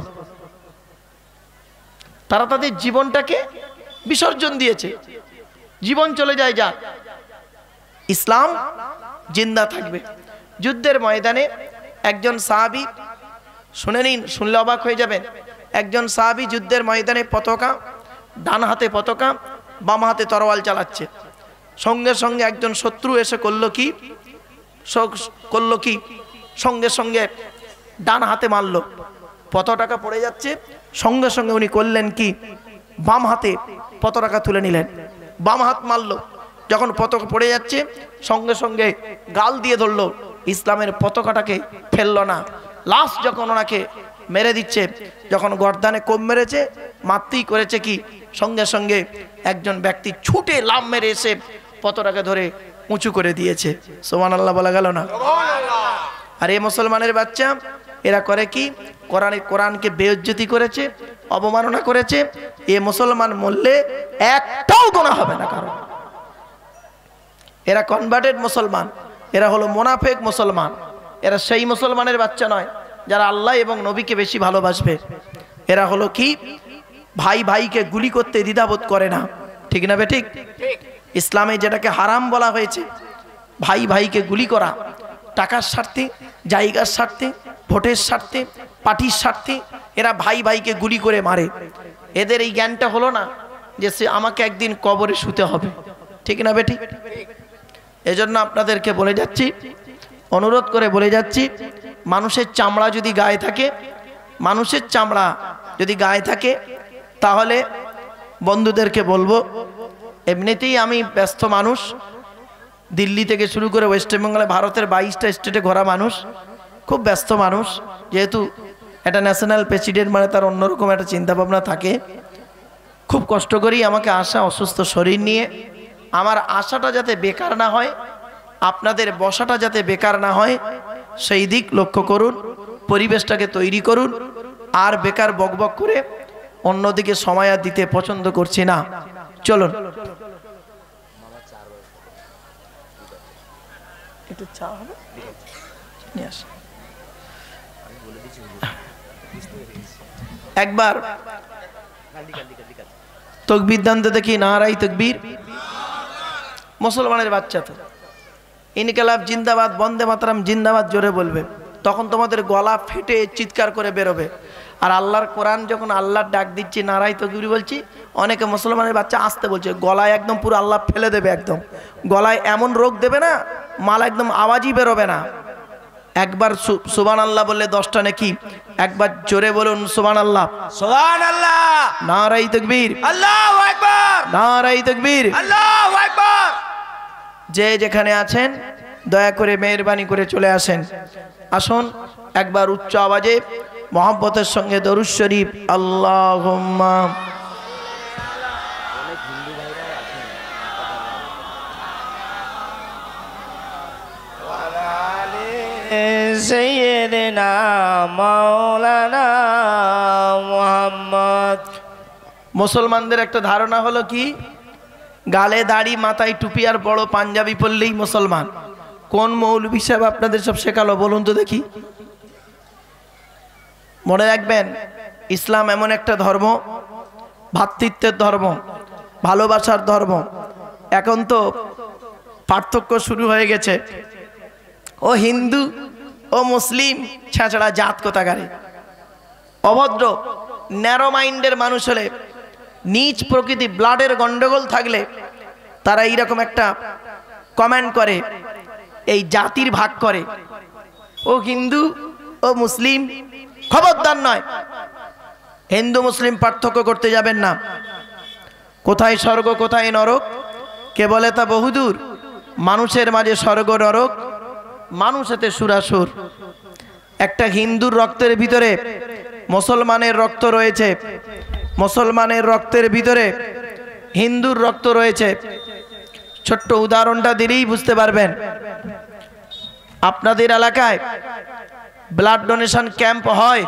তারা তাদের জীবনটাকে বিসর্জন দিয়েছে, জীবন চলে যায়, যা ইসলাম জিন্দা থাকবে। যুদ্ধের ময়দানে একজন সাহাবী, শুনে নিন, শুনলে অবাক হয়ে যাবেন, একজন সাহাবী যুদ্ধের ময়দানে পতাকা, ডান হাতে পতাকা, বাম হাতে তরোয়াল চালাচ্ছে। সঙ্গে সঙ্গে একজন শত্রু এসে করলো কি সঙ্গে সঙ্গে ডান হাতে মারলো, পতাকা পড়ে যাচ্ছে, সঙ্গে সঙ্গে উনি করলেন কি, বাম হাতে পতাকা তুলে নিলেন, বাম হাত মারলো, যখন পতাকা পড়ে যাচ্ছে সঙ্গে সঙ্গে গাল দিয়ে ধরলো, ইসলামের পতাকাটাকে ফেললো না। লাস্ট যখন ওনাকে মেরে দিচ্ছে, যখন গর্দানে কোপ মেরেছে, মারতেই করেছে কি, সঙ্গে সঙ্গে একজন ব্যক্তি ছুটে লাফ মেরে এসে পতাকাকে ধরে উঁচু করে দিয়েছে। সুবহানাল্লাহ বলা গেল না? আর এই মুসলমানের বাচ্চা এরা করে কি, কোরআনকে বেইজ্জতি করেছে, অবমাননা করেছে। এ মুসলমান মরলে একটাও গুনাহ হবে না কারণ। এরা কনভার্টেড মুসলমান, এরা হলো মোনাফেক মুসলমান। এরা সেই মুসলমানের বাচ্চা নয় যারা আল্লাহ এবং নবীকে বেশি ভালোবাসবে। এরা হলো কি, ভাই ভাইকে গুলি করতে দ্বিধাবোধ করে না। ঠিক না বেঠিক? ইসলামে যেটাকে হারাম বলা হয়েছে, ভাই ভাইকে গুলি করা, টাকার স্বার্থে, জায়গার স্বার্থে, ভোটের স্বার্থে, পার্টির স্বার্থে এরা ভাই ভাইকে গুলি করে মারে। এদের এই জ্ঞানটা হলো না যে সে আমাকে একদিন কবরে শুতে হবে। ঠিক না বেঠিক? এজন্য আপনাদেরকে বলে যাচ্ছি, অনুরোধ করে বলে যাচ্ছি, মানুষের চামড়া যদি গায়ে থাকে, মানুষের চামড়া যদি গায়ে থাকে, তাহলে বন্ধুদেরকে বলবো, এমনিতেই আমি ব্যস্ত মানুষ, দিল্লি থেকে শুরু করে ওয়েস্ট বেঙ্গলে ভারতের 22টা স্টেটে ঘোরা মানুষ, খুব ব্যস্ত মানুষ। যেহেতু একটা ন্যাশনাল প্রেসিডেন্ট মানে তার অন্যরকম একটা চিন্তাভাবনা থাকে, খুব কষ্ট করেই আমাকে আসা, অসুস্থ শরীর নিয়ে। আমার আশাটা যাতে বেকার না হয়, আপনাদের বসাটা যাতে বেকার না হয়, সেই দিক লক্ষ্য করুন, পরিবেশটাকে তৈরি করুন। আর বেকার বকবক করে অন্যদিকে সময় আর দিতে পছন্দ করছি না। চলুন একটু চা হবে, নিয়ে আসি। একবার তকবীর দানতে দেখি, নারাই তকবীর। মুসলমানের বাচ্চা তো ইনকিলাব জিন্দাবাদ, বন্দে মাতরম জিন্দাবাদ জোরে বলবে, তখন তোমাদের গলা ফেটে চিৎকার করে বেরোবে। আর আল্লাহর কোরআন যখন আল্লাহর ডাক দিচ্ছি, নারাই তকবীর বলছি, অনেকে মুসলমানের বাচ্চা আসতে বলছে, গলায় একদম পুরো আল্লাহ ফেলে দেবে, একদম গলায় এমন রোগ দেবে না, মাল একদম আওয়াজই বেরোবে না। একবার সুবহানাল্লাহ বললে 10টা নাকি, একবার জোরে বলুন সুবহানাল্লাহ, সুবহানাল্লাহ, নারাই তকবীর, আল্লাহু আকবার, নারাই তকবীর, আল্লাহু আকবার। যে যেখানে আছেন দয়া করে মেহেরবানি করে চলে আসেন। আসুন একবার উচ্চ আওয়াজে মহব্বতের সঙ্গে দরুদ শরীফ, আল্লাহুম্মা সাইয়্যিদিনা মাওলানা মুহাম্মদ। মুসলমানদের একটা ধারণা হলো কি, গালে দাড়ি, মাথায় টুপি আর বড় পাঞ্জাবি পরলেই মুসলমান। কোন মৌলভী সাহেব আপনাদের সব শেখালো বলুন তো দেখি? মনে রাখবেন, ইসলাম এমন একটা ধর্ম, ভ্রাতৃত্বের ধর্ম, ভালোবাসার ধর্ম। এখন তো পার্থক্য শুরু হয়ে গেছে, ও হিন্দু, ও মুসলিম, ছাড়া জাত কোথাকারে। অভদ্র ন্যারো মাইন্ডের মানুষ হলে, নিচ প্রকৃতি, ব্লাডের গন্ডগোল থাকলে তারা এইরকম একটা কমেন্ট করে, এই জাতির ভাগ করে, ও হিন্দু, ও মুসলিম। খবরদার নয়, হিন্দু মুসলিম পার্থক্য করতে যাবেন না। কোথায় স্বর্গ কোথায় নরক কে বলে তা বহুদূর। মানুষের মাঝে স্বর্গ নরক, মানুষ এতে সুরাসুর। একটা হিন্দুর রক্তের ভিতরে মুসলমানের রক্ত রয়েছে, মুসলমানের রক্তের ভিতরে হিন্দুর রক্ত রয়েছে। ছোট্ট উদাহরণটা দিলেই বুঝতে পারবেন। আপনাদের এলাকায় ব্লাড ডোনেশন ক্যাম্প হয়,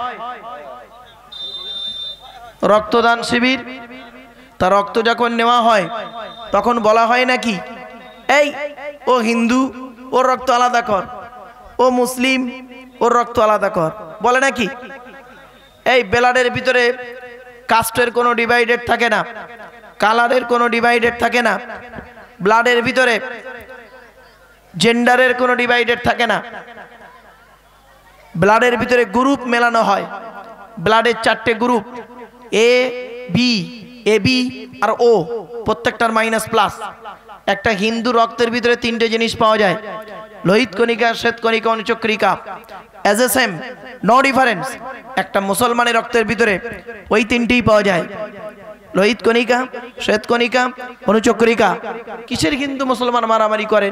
রক্তদান শিবির, তা রক্ত যখন নেওয়া হয় তখন বলা হয় নাকি, এই ও হিন্দু, ওর রক্ত আলাদা কর, ও মুসলিম, ওর রক্ত আলাদা কর, বলে নাকি? এই ব্লাডের ভিতরে কাস্টের কোনো ডিভাইডেড থাকে না, কালারের কোনো ডিভাইডেড থাকে না, ব্লাডের ভিতরে জেন্ডারের কোনো ডিভাইডেড থাকে না। ব্লাডের ভিতরে গ্রুপ মেলানো হয়, ব্লাডের 4টে গ্রুপ, এ বি, এবি আর ও, প্রত্যেকটার মাইনাস প্লাস। একটা হিন্দু রক্তের ভিতরে 3টে জিনিস পাওয়া যায়, লোহিত কণিকা, শ্বেত কণিকা, অনুচক্রিকা, as a same, no difference. একটা মুসলমানের রক্তের ভিতরে ওই 3টেই পাওয়া যায়, লোহিত কণিকা, শ্বেত কণিকা, অনুচক্রিকা। কিসের হিন্দু মুসলমান মারামারি করেন?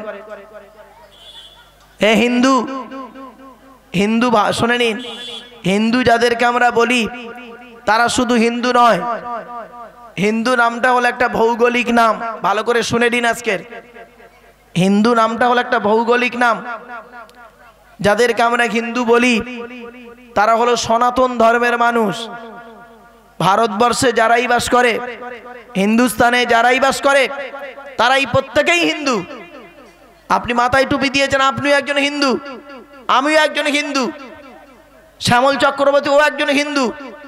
হে হিন্দু, হিন্দু শুনে নিন, হিন্দু যাদেরকে আমরা বলি তারা শুধু হিন্দু নয়। হিন্দু নামটা হলো একটা ভৌগোলিক নাম, ভালো করে শুনে নিন আজকের। হিন্দু নামটা হলো একটা ভৌগোলিক নাম। যাদেরকে আমরা হিন্দু বলি তারা হলো সনাতন ধর্মের মানুষ। ভারতবর্ষে যারাই বাস করে, হিন্দুস্তানে যারাই বাস করে, তারাই প্রত্যেকেই হিন্দু। আপনি মাথায় টুপি দিয়েছেন, আপনিও একজন হিন্দু, আমিও একজন হিন্দু, শ্যামল চক্রবর্তী ও একজন হিন্দু।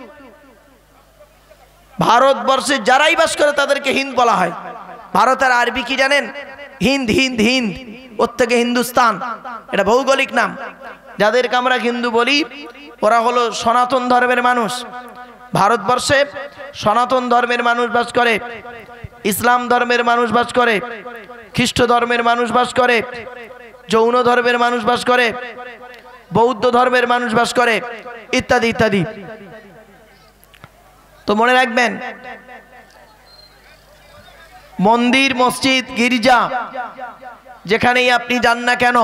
ভারতবর্ষে যারাই বাস করে তাদেরকে হিন্দ বলা হয়। ভারতের আরবি কি জানেন? হিন্দ, হিন্দ, হিন্দ, ওর থেকে হিন্দুস্তান, এটা ভৌগোলিক নাম। যাদেরকে আমরা হিন্দু বলি ওরা হলো সনাতন ধর্মের মানুষ। ভারতবর্ষে সনাতন ধর্মের মানুষ বাস করে, ইসলাম ধর্মের মানুষ বাস করে, খ্রিস্ট ধর্মের মানুষ বাস করে, জৈন ধর্মের মানুষ বাস করে, বৌদ্ধ ধর্মের মানুষ বাস করে, ইত্যাদি ইত্যাদি। তো মনে রাখবেন, মন্দির, মসজিদ, গির্জা যেখানেই আপনি যান না কেন,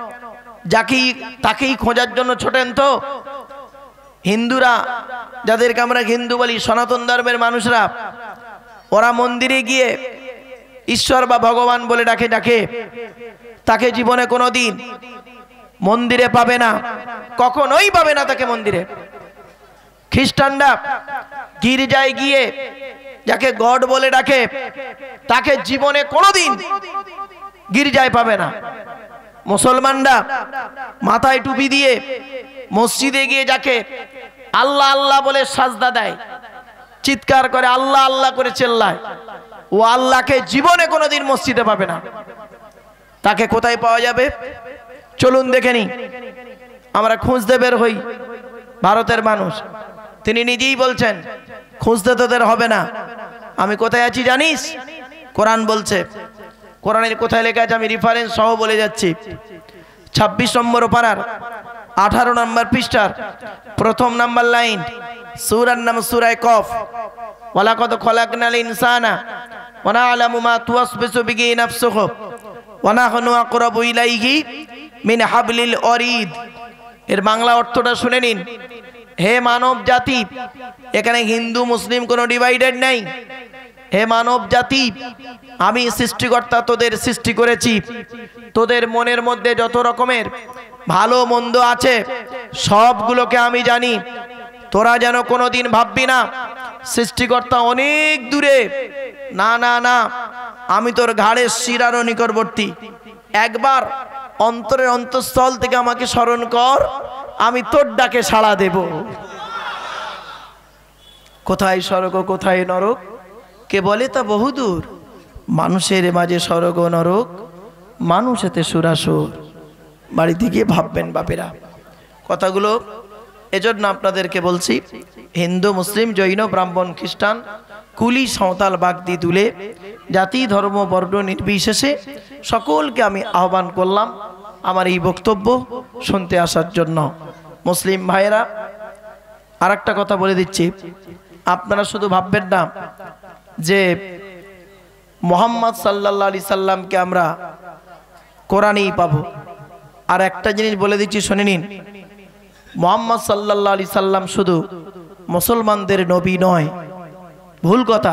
তাকেই খোঁজার জন্য ছোটেন। তো হিন্দুরা, যাদেরকে আমরা হিন্দু বলি, সনাতন ধর্মের মানুষরা, ওরা মন্দিরে গিয়ে ঈশ্বর বা ভগবান বলে ডাকে, তাকে জীবনে কোনোদিন মন্দিরে পাবে না, কখনোই পাবে না তাকে মন্দিরে। খ্রিস্টানরা গির্জায় গিয়ে যাকে গড বলে ডাকে, তাকে জীবনে কোনোদিন গির্জায় পাবে না। মুসলমানরা মাথায় টুপি দিয়ে মসজিদে গিয়ে যাকে আল্লাহ আল্লাহ বলে সাজদা দেয়, চিৎকার করে আল্লাহ আল্লাহ করে চেল্লায়, ও আল্লাহকে জীবনে কোনোদিন মসজিদে পাবে না। তাকে কোথায় পাওয়া যাবে? চলুন দেখে নি, আমরা খুঁজতে বের হই। ভারতের মানুষ, তিনি নিজেই বলছেন খুঁজতে তোদের হবে না। আমি কোথায় আছি জানিস? কোরআন বলছে। কোরআনের কোথায় লেখা আছে আমি রেফারেন্স সহ বলে যাচ্ছি। 26 নম্বর পারার 18 নম্বর পৃষ্ঠার প্রথম নাম্বার লাইন, সূরার নাম সূরা কফ। ওয়ালাকাদ খলাকনাল ইনসানা ওয়া না'লামু মা তুওয়াসবিসু বিহি নাফসুহু ওয়া নাহনু আকরাবু ইলাইহি মিন হাবলিল ওয়ারিদ। এর বাংলা অর্থটা শুনে নিন। হে মানব জাতি, এখানে হিন্দু মুসলিম কোনো ডিভাইডেড নেই। হে মানব জাতি, আমি সৃষ্টিকর্তা তোদের সৃষ্টি করেছি। তোদের মনের মধ্যে যত রকমের ভালো মন্দ আছে সবগুলোকে আমি জানি। তোরা যেন কোনোদিন ভাববি না সৃষ্টিকর্তা অনেক দূরে। না না না, আমি তোর ঘাড়ের শিরারও নিকটবর্তী। একবার অন্তরের অন্তঃস্থল থেকে আমাকে স্মরণ কর, আমি তোর ডাকে সাড়া দেব। কোথায় স্বর্গ কোথায় নরক কে বলে তা বহুদূর। মানুষের মাঝে স্বর্গ নরক, মানুষ এতে সুরাসুর। বাড়িতে গিয়ে ভাববেন বাপেরা কথাগুলো। এজন্য আপনাদেরকে বলছি, হিন্দু মুসলিম জৈন ব্রাহ্মণ খ্রিস্টান কুলি সাঁওতাল বাগদি তুলে জাতি ধর্ম বর্ণ নির্বিশেষে সকলকে আমি আহ্বান করলাম আমার এই বক্তব্য শুনতে আসার জন্য। মুসলিম ভাইয়েরা, আর একটা কথা বলে দিচ্ছি, আপনারা শুধু ভাববেন না যে মুহাম্মদ সাল্লাল্লাহু আলাইহি সাল্লামকে আমরা কোরআনেই পাবো। আর একটা জিনিস বলে দিচ্ছি শুনে নিন, মুহাম্মদ সাল্লাল্লাহু আলাইহি সাল্লাম শুধু মুসলমানদের নবী নয়, ভুল কথা।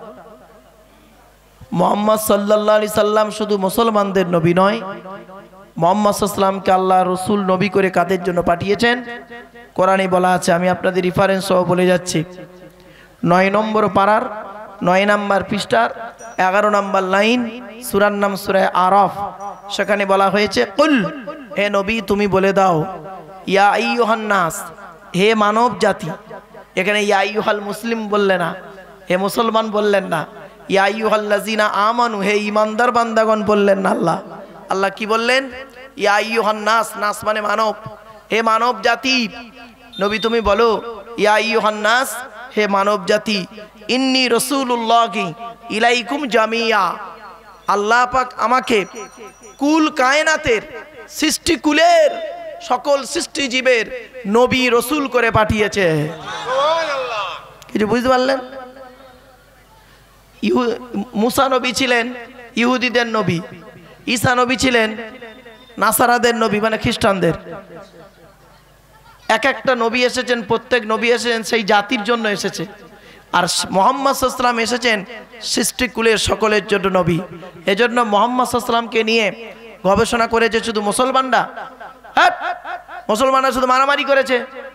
মুহাম্মদ সাল্লাল্লাহু আলাইহি সাল্লাম শুধু মুসলমানদের নবী নয়, মুহাম্মদ সাল্লামকে আল্লাহ রসুল নবী করে কাদের জন্য পাঠিয়েছেন কোরআনে বলা আছে। আমি আপনাদের রেফারেন্স সহ বলে যাচ্ছি। 9 নম্বর পারার 9 নম্বর পৃষ্ঠার 11 নম্বর লাইন, সূরার নাম সূরা আরাফ। সেখানে বলা হয়েছে, কুল, হে নবী তুমি বলে দাও, ইয়া আইয়ুহান নাস, হে মানব জাতি। এখানে ইয়া আইয়ুহাল মুসলিম বললেন না, হে মুসলমান বললেন না। ইয়া আইয়ুহাল্লাযিনা আমানু, হে ঈমানদার বান্দাগণ বললেন না। আল্লাহ কি বললেন? ইয়া আইয়ুহান নাস, নাস মানে মানব। হে মানব জাতি, নবী তুমি বলো, ইয়া আইয়ুহান নাস, হে মানব জাতি, ইন্নী রাসূলুল্লাহি ইলাইকুম জামিয়া, আল্লাহ পাক আমাকে কুল কায়নাতের সৃষ্টিকুলের সকল সৃষ্টিজীবের নবী রসুল করে পাঠিয়েছে। সুবহানাল্লাহ। কিছু বুঝতে পারলেন? মুসা নবী ছিলেন ইহুদিদের নবী, ঈসা নবী ছিলেন নাসারাদের নবী মানে খ্রিস্টানদের। এক একটা নবী এসেছেন, প্রত্যেক নবী এসেছেন সেই জাতির জন্য এসেছে। আর মুহাম্মদ সাল্লাল্লাহু আলাইহি ওয়াসাল্লাম এসেছেন সৃষ্টিকুলের সকলের জন্য নবী। এজন্য মুহাম্মদ সাল্লাল্লাহু আলাইহি ওয়াসাল্লামকে নিয়ে গবেষণা করেছে শুধু মুসলমানরা। মুসলমানরা শুধু মারামারি করেছে,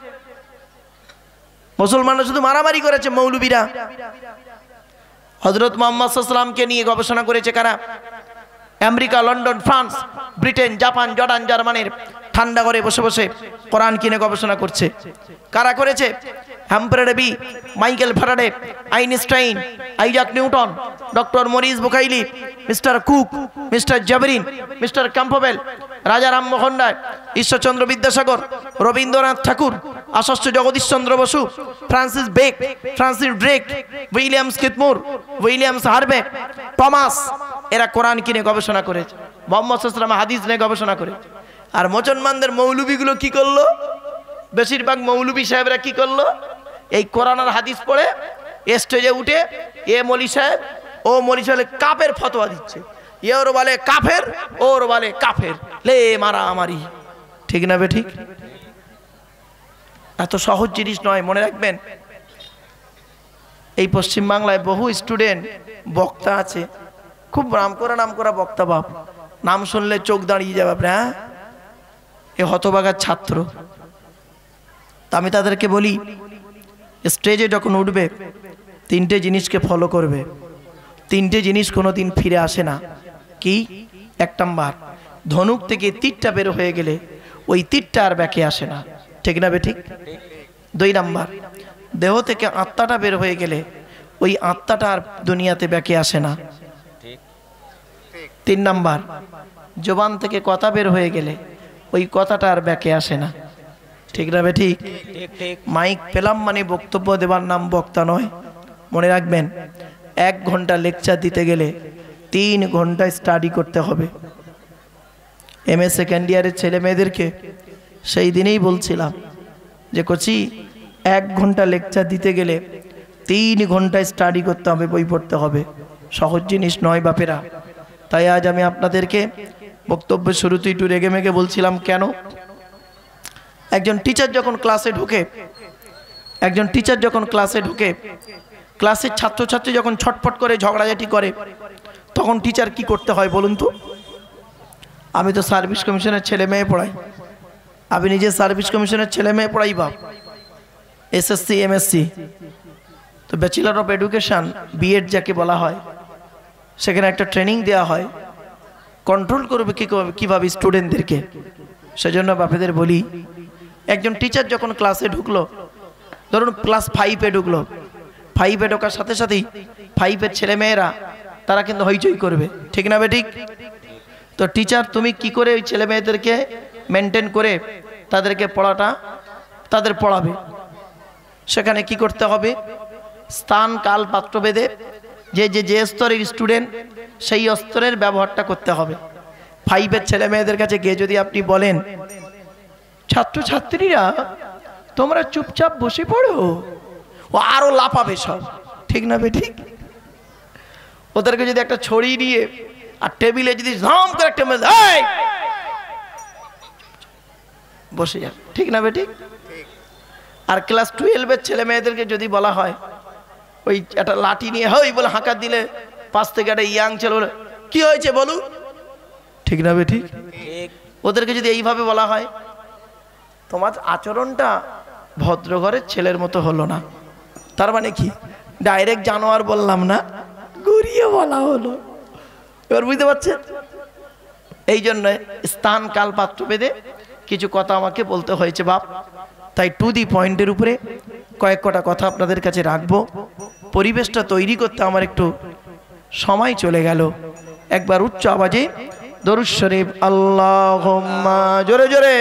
মুসলমানরা শুধু মারামারি করেছে মৌলবীরা। হযরত মুহাম্মদ সাল্লাল্লাহু আলাইহি ওয়াসাল্লামকে নিয়ে গবেষণা করেছে কারা? America, London, France, Britain, Japan, Jordan, জার্মানির ঠান্ডা ঘরে বসে বসে কোরআন কিনে গবেষণা করছে। কারা করেছে? হ্যাম্পারেডি, Michael Faraday, Einstein, Isaac Newton, doctor Maurice Bucaille, mister Cook, mister জাবরিন, মিস্টার ক্যাম্পবেল, রাজা রামমোহন রায়, ঈশ্বরচন্দ্র বিদ্যাসাগর, রবীন্দ্রনাথ ঠাকুর, আশস্য Jagadishchandra Bose, Francis Bacon, Francis Drake, Williams Keith Moore, Williams Harvey, Thomas, এরা কোরআন কিনে গবেষণা করেছে। মুহাম্মদ সাল্লাল্লাহু আলাইহি ওয়াসাল্লাম হাদিস নিয়ে গবেষণা করে। আর মুসলমানদের মৌলবীগুলো কি করলো? বেশিরভাগ মৌলবী সাহেবরা কি করলো? এই কোরআন আর হাদিস পড়ে স্টেজে উঠে এ মৌলী সাহেব ও মৌলী সাহেব কাফের ফতোয়া দিচ্ছে। এ ওর বলে কাফের, ওর বলে কাফের, লে মারামারি। ঠিক না বে ঠিক? এত সহজ জিনিস নয়, মনে রাখবেন। এই পশ্চিম বাংলায় বহু স্টুডেন্ট বক্তা আছে, খুব নাম করা বক্তা বাপ, নাম শুনলে চোখ দাঁড়িয়ে যাবে আপনি। হ্যাঁ, এ হতভাগার ছাত্র। তা আমি তাদেরকে বলি, স্টেজে যখন উঠবে 3টে জিনিসকে ফলো করবে। 3টে জিনিস কোনোদিন ফিরে আসে না। কি? 1 নাম্বার, ধনুক থেকে তীরটা বের হয়ে গেলে ওই তীরটা আর ব্যাকে আসে না। ঠিক না বে ঠিক? 2 নাম্বার, দেহ থেকে আত্মাটা বের হয়ে গেলে ওই আত্মাটা আর দুনিয়াতে ব্যাকে আসে না। 3 নাম্বার, জবান থেকে কথা বের হয়ে গেলে ওই কথাটা আর ব্যাকে আসে না। ঠিক না বে ঠিক? মাইক পেলাম মানে বক্তব্য দেবার নাম বক্তা নয়। মনে রাখবেন, 1 ঘন্টা লেকচার দিতে গেলে 3 ঘন্টা স্টাডি করতে হবে। MA সেকেন্ড ইয়ারের ছেলে মেয়েদেরকে সেই দিনেই বলছিলাম যে কোচি 1 ঘন্টা লেকচার দিতে গেলে 3 ঘন্টা স্টাডি করতে হবে, বই পড়তে হবে। সহজ জিনিস নয় বাপেরা। তাই আজ আমি আপনাদেরকে বক্তব্যের শুরুতে একটু রেগে মেগে বলছিলাম। কেন? একজন টিচার যখন ক্লাসে ঢুকে ক্লাসের ছাত্রছাত্রী যখন ছটফট করে ঝগড়াঝাটি করে, তখন টিচার কি করতে হয় বলুন তো? আমি তো সার্ভিস কমিশনের ছেলে মেয়ে পড়াই, আমি নিজে সার্ভিস কমিশনের ছেলে মেয়ে পড়াই বাপ, SSC MSc, তো ব্যাচেলর অফ এডুকেশন B.Ed যাকে বলা হয়, সেখানে একটা ট্রেনিং দেওয়া হয় কন্ট্রোল করবে কীভাবে স্টুডেন্টদেরকে। সেজন্য বাপেদের বলি, একজন টিচার যখন ক্লাসে ঢুকলো, ধরুন ক্লাস 5-এ ঢুকলো, 5-এ ঢোকার সাথে সাথেই 5-এর ছেলে মেয়েরা তারা কিন্তু হইচই করবে। ঠিক না বে ঠিক? তো টিচার তুমি কি করে ওই ছেলে মেয়েদেরকে মেনটেন করে তাদেরকে তাদের পড়াবে? সেখানে কি করতে হবে? স্থান কাল পাত্র ভেদে যে স্তরের স্টুডেন্ট সেই স্তরের ব্যবহারটা করতে হবে। 5-এর ছেলে মেয়েদের কাছে গিয়ে যদি আপনি বলেন, ছাত্রছাত্রীরা তোমরা চুপচাপ বসে পড়ো, ও আরো লাফাবে সব। ঠিক না বে ঠিক? ওদেরকে যদি একটা ছড়ি নিয়ে আর টেবিলে যদি ঝাম করে একটা বসে যাবে। ঠিক না বে ঠিক? আর ক্লাস 12-এর ছেলে মেয়েদেরকে যদি বলা হয় ওই একটা লাঠি নিয়ে হই বলে হাঁকা দিলে, পাশ থেকে একটা ইয়াং ছেলে বলে কি হয়েছে বলুন। ঠিক না বে ঠিক? ওদেরকে যদি এইভাবে বলা হয়, তোমার আচরণটা ভদ্রঘরের ছেলের মতো হলো না, তার মানে কি? ডাইরেক্ট জানোয়ার বললাম না, ঘুরিয়ে বলা হলো। এবার বুঝতে পারছেন? এই জন্য স্থান কাল পাত্র ভেদে কিছু কথা আমাকে বলতে হয়েছে বাপ। তাই টু দি পয়েন্টের উপরে কয়েকটা কথা আপনাদের কাছে রাখবো। পরিবেশটা তৈরি করতে আমার একটু সময় চলে গেল। একবার উচ্চ আওয়াজে দরুদ শরীফ আল্লাহুম্মা, জোরে জোরে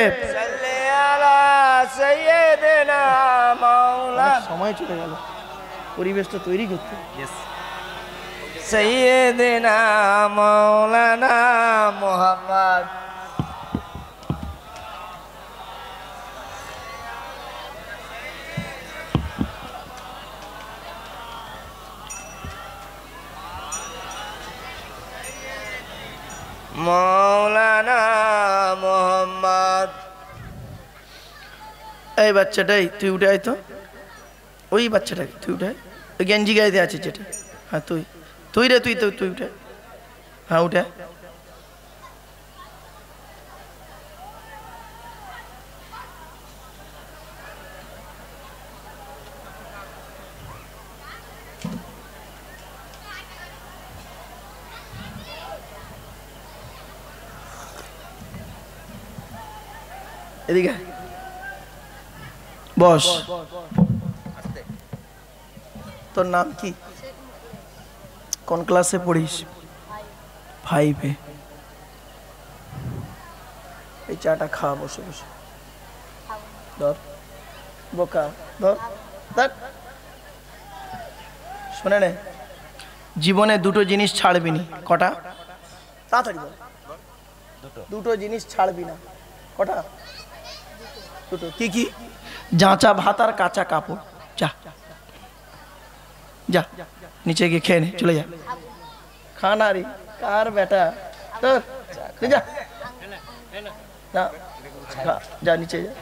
সময় চলে গেল পরিবেশটা তৈরি করতে। সাইয়্যিদিনা মাওলানা মুহাম্মদ মাওলানা মুহাম্মদ। এই বাচ্চাটাই তুই উঠে আয় তো, ওই বাচ্চাটাই তুই উঠে আয়, ওই গেঞ্জি গাইতে আছে যেটা। হ্যাঁ তুই রে, তুই উঠে। হ্যাঁ উঠে। এদিকে বস। তোর নাম কি? কোন ক্লাসে পড়িস? 5-এ। এই চাটা খা বসে বসে। ধর বোকা, ধর ধর। শোনে নে, জীবনে দুটো জিনিস ছাড়বি না। কটা? তাড়াতাড়ি বল। দুটো জিনিস ছাড়বি না। কটা? দুটো। কি কি? জাঁচা ভাত আর কাঁচা কাপড়। যা যা নিচে গিয়ে খেয়ে নে, চলে যা। খানা রে কার বেটা, যা যা নিচে যা।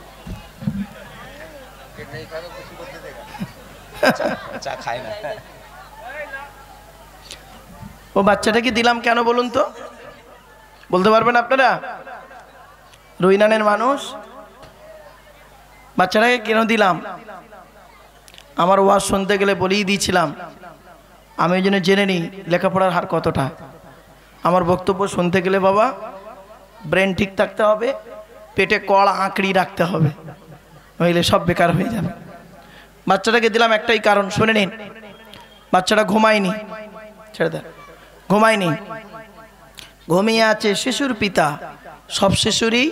ও বাচ্চাটাকে দিলাম কেন বলুন তো? বলতে পারবেন আপনারা? রুইনানের মানুষ। বাচ্চাটাকে কেন দিলাম? আমার ওয়াজ শুনতে গেলে বলেই দিয়েছিলাম, আমি ওই জন্য জেনে নিই লেখাপড়ার হার কতটা। আমার বক্তব্য শুনতে গেলে বাবা ব্রেন ঠিক থাকতে হবে, পেটে কড় আঁকড়ি রাখতে হবে, নইলে সব বেকার হয়ে যাবে। বাচ্চাটাকে দিলাম একটাই কারণ, শুনে নিন। বাচ্চাটা ঘুমায়নি, ছেড়ে দেন, ঘুমায়নি, ঘুমিয়ে আছে শিশুর পিতা। সব শিশুরই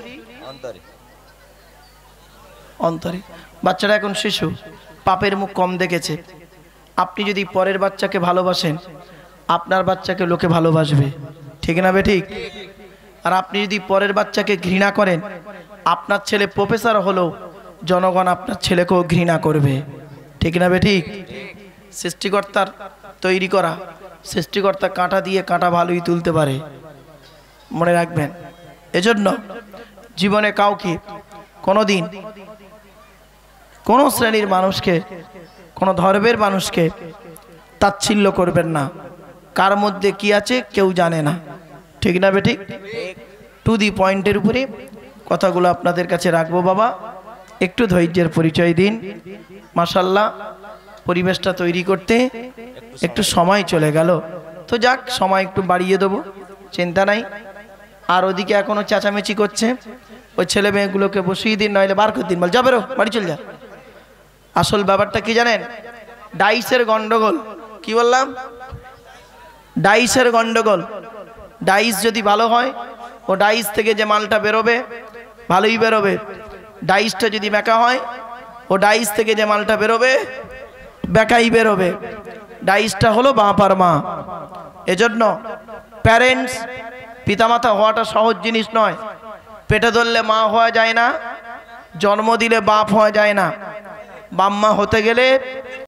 অন্তরে। বাচ্চাটা এখন শিশু, পাপের মুখ কম দেখেছে। আপনি যদি পরের বাচ্চাকে ভালোবাসেন, আপনার বাচ্চাকে লোকে ভালোবাসবে, ঠিক না বে ঠিক? আর আপনি যদি পরের বাচ্চাকে ঘৃণা করেন, আপনার ছেলে প্রফেসর হলেও জনগণ আপনার ছেলেকেও ঘৃণা করবে, ঠিক না বে ঠিক? সৃষ্টিকর্তার তৈরি করা, সৃষ্টিকর্তা কাঁটা দিয়ে কাঁটা ভালোই তুলতে পারে, মনে রাখবেন। এজন্য জীবনে কাউকে কোনো দিন কোনো শ্রেণীর মানুষকে, কোনো ধর্মের মানুষকে তাচ্ছিল্য করবেন না। কার মধ্যে কি আছে কেউ জানে না, ঠিক না বেঠিক? টু দি পয়েন্টের উপরে কথাগুলো আপনাদের কাছে রাখবো। বাবা একটু ধৈর্যের পরিচয় দিন। মাশাআল্লাহ পরিবেশটা তৈরি করতে একটু সময় চলে গেল, তো যাক, সময় একটু বাড়িয়ে দেবো, চিন্তা নাই। আর ওদিকে এখনো চেঁচামেচি করছে, ওই ছেলে মেয়েগুলোকে বসিয়ে দিন, নইলে বার করে দিন, বল যা বেরো, বাড়ি চল যা। আসল ব্যাপারটা কি জানেন? ডাইসের গন্ডগোল। কি বললাম? ডাইসের গন্ডগোল। ডাইস যদি ভালো হয়, ও ডাইস থেকে যে মালটা বেরোবে ভালোই বেরোবে। ডাইসটা যদি বেঁকা হয়, ও ডাইস থেকে যে মালটা বেরোবে বেঁকাই বেরোবে। ডাইসটা হলো বাপ আর মা। এজন্য প্যারেন্টস, পিতামাতা হওয়াটা সহজ জিনিস নয়। পেটে ধরলে মা হওয়া যায় না, জন্ম দিলে বাপ হওয়া যায় না। বাম্মা হতে গেলে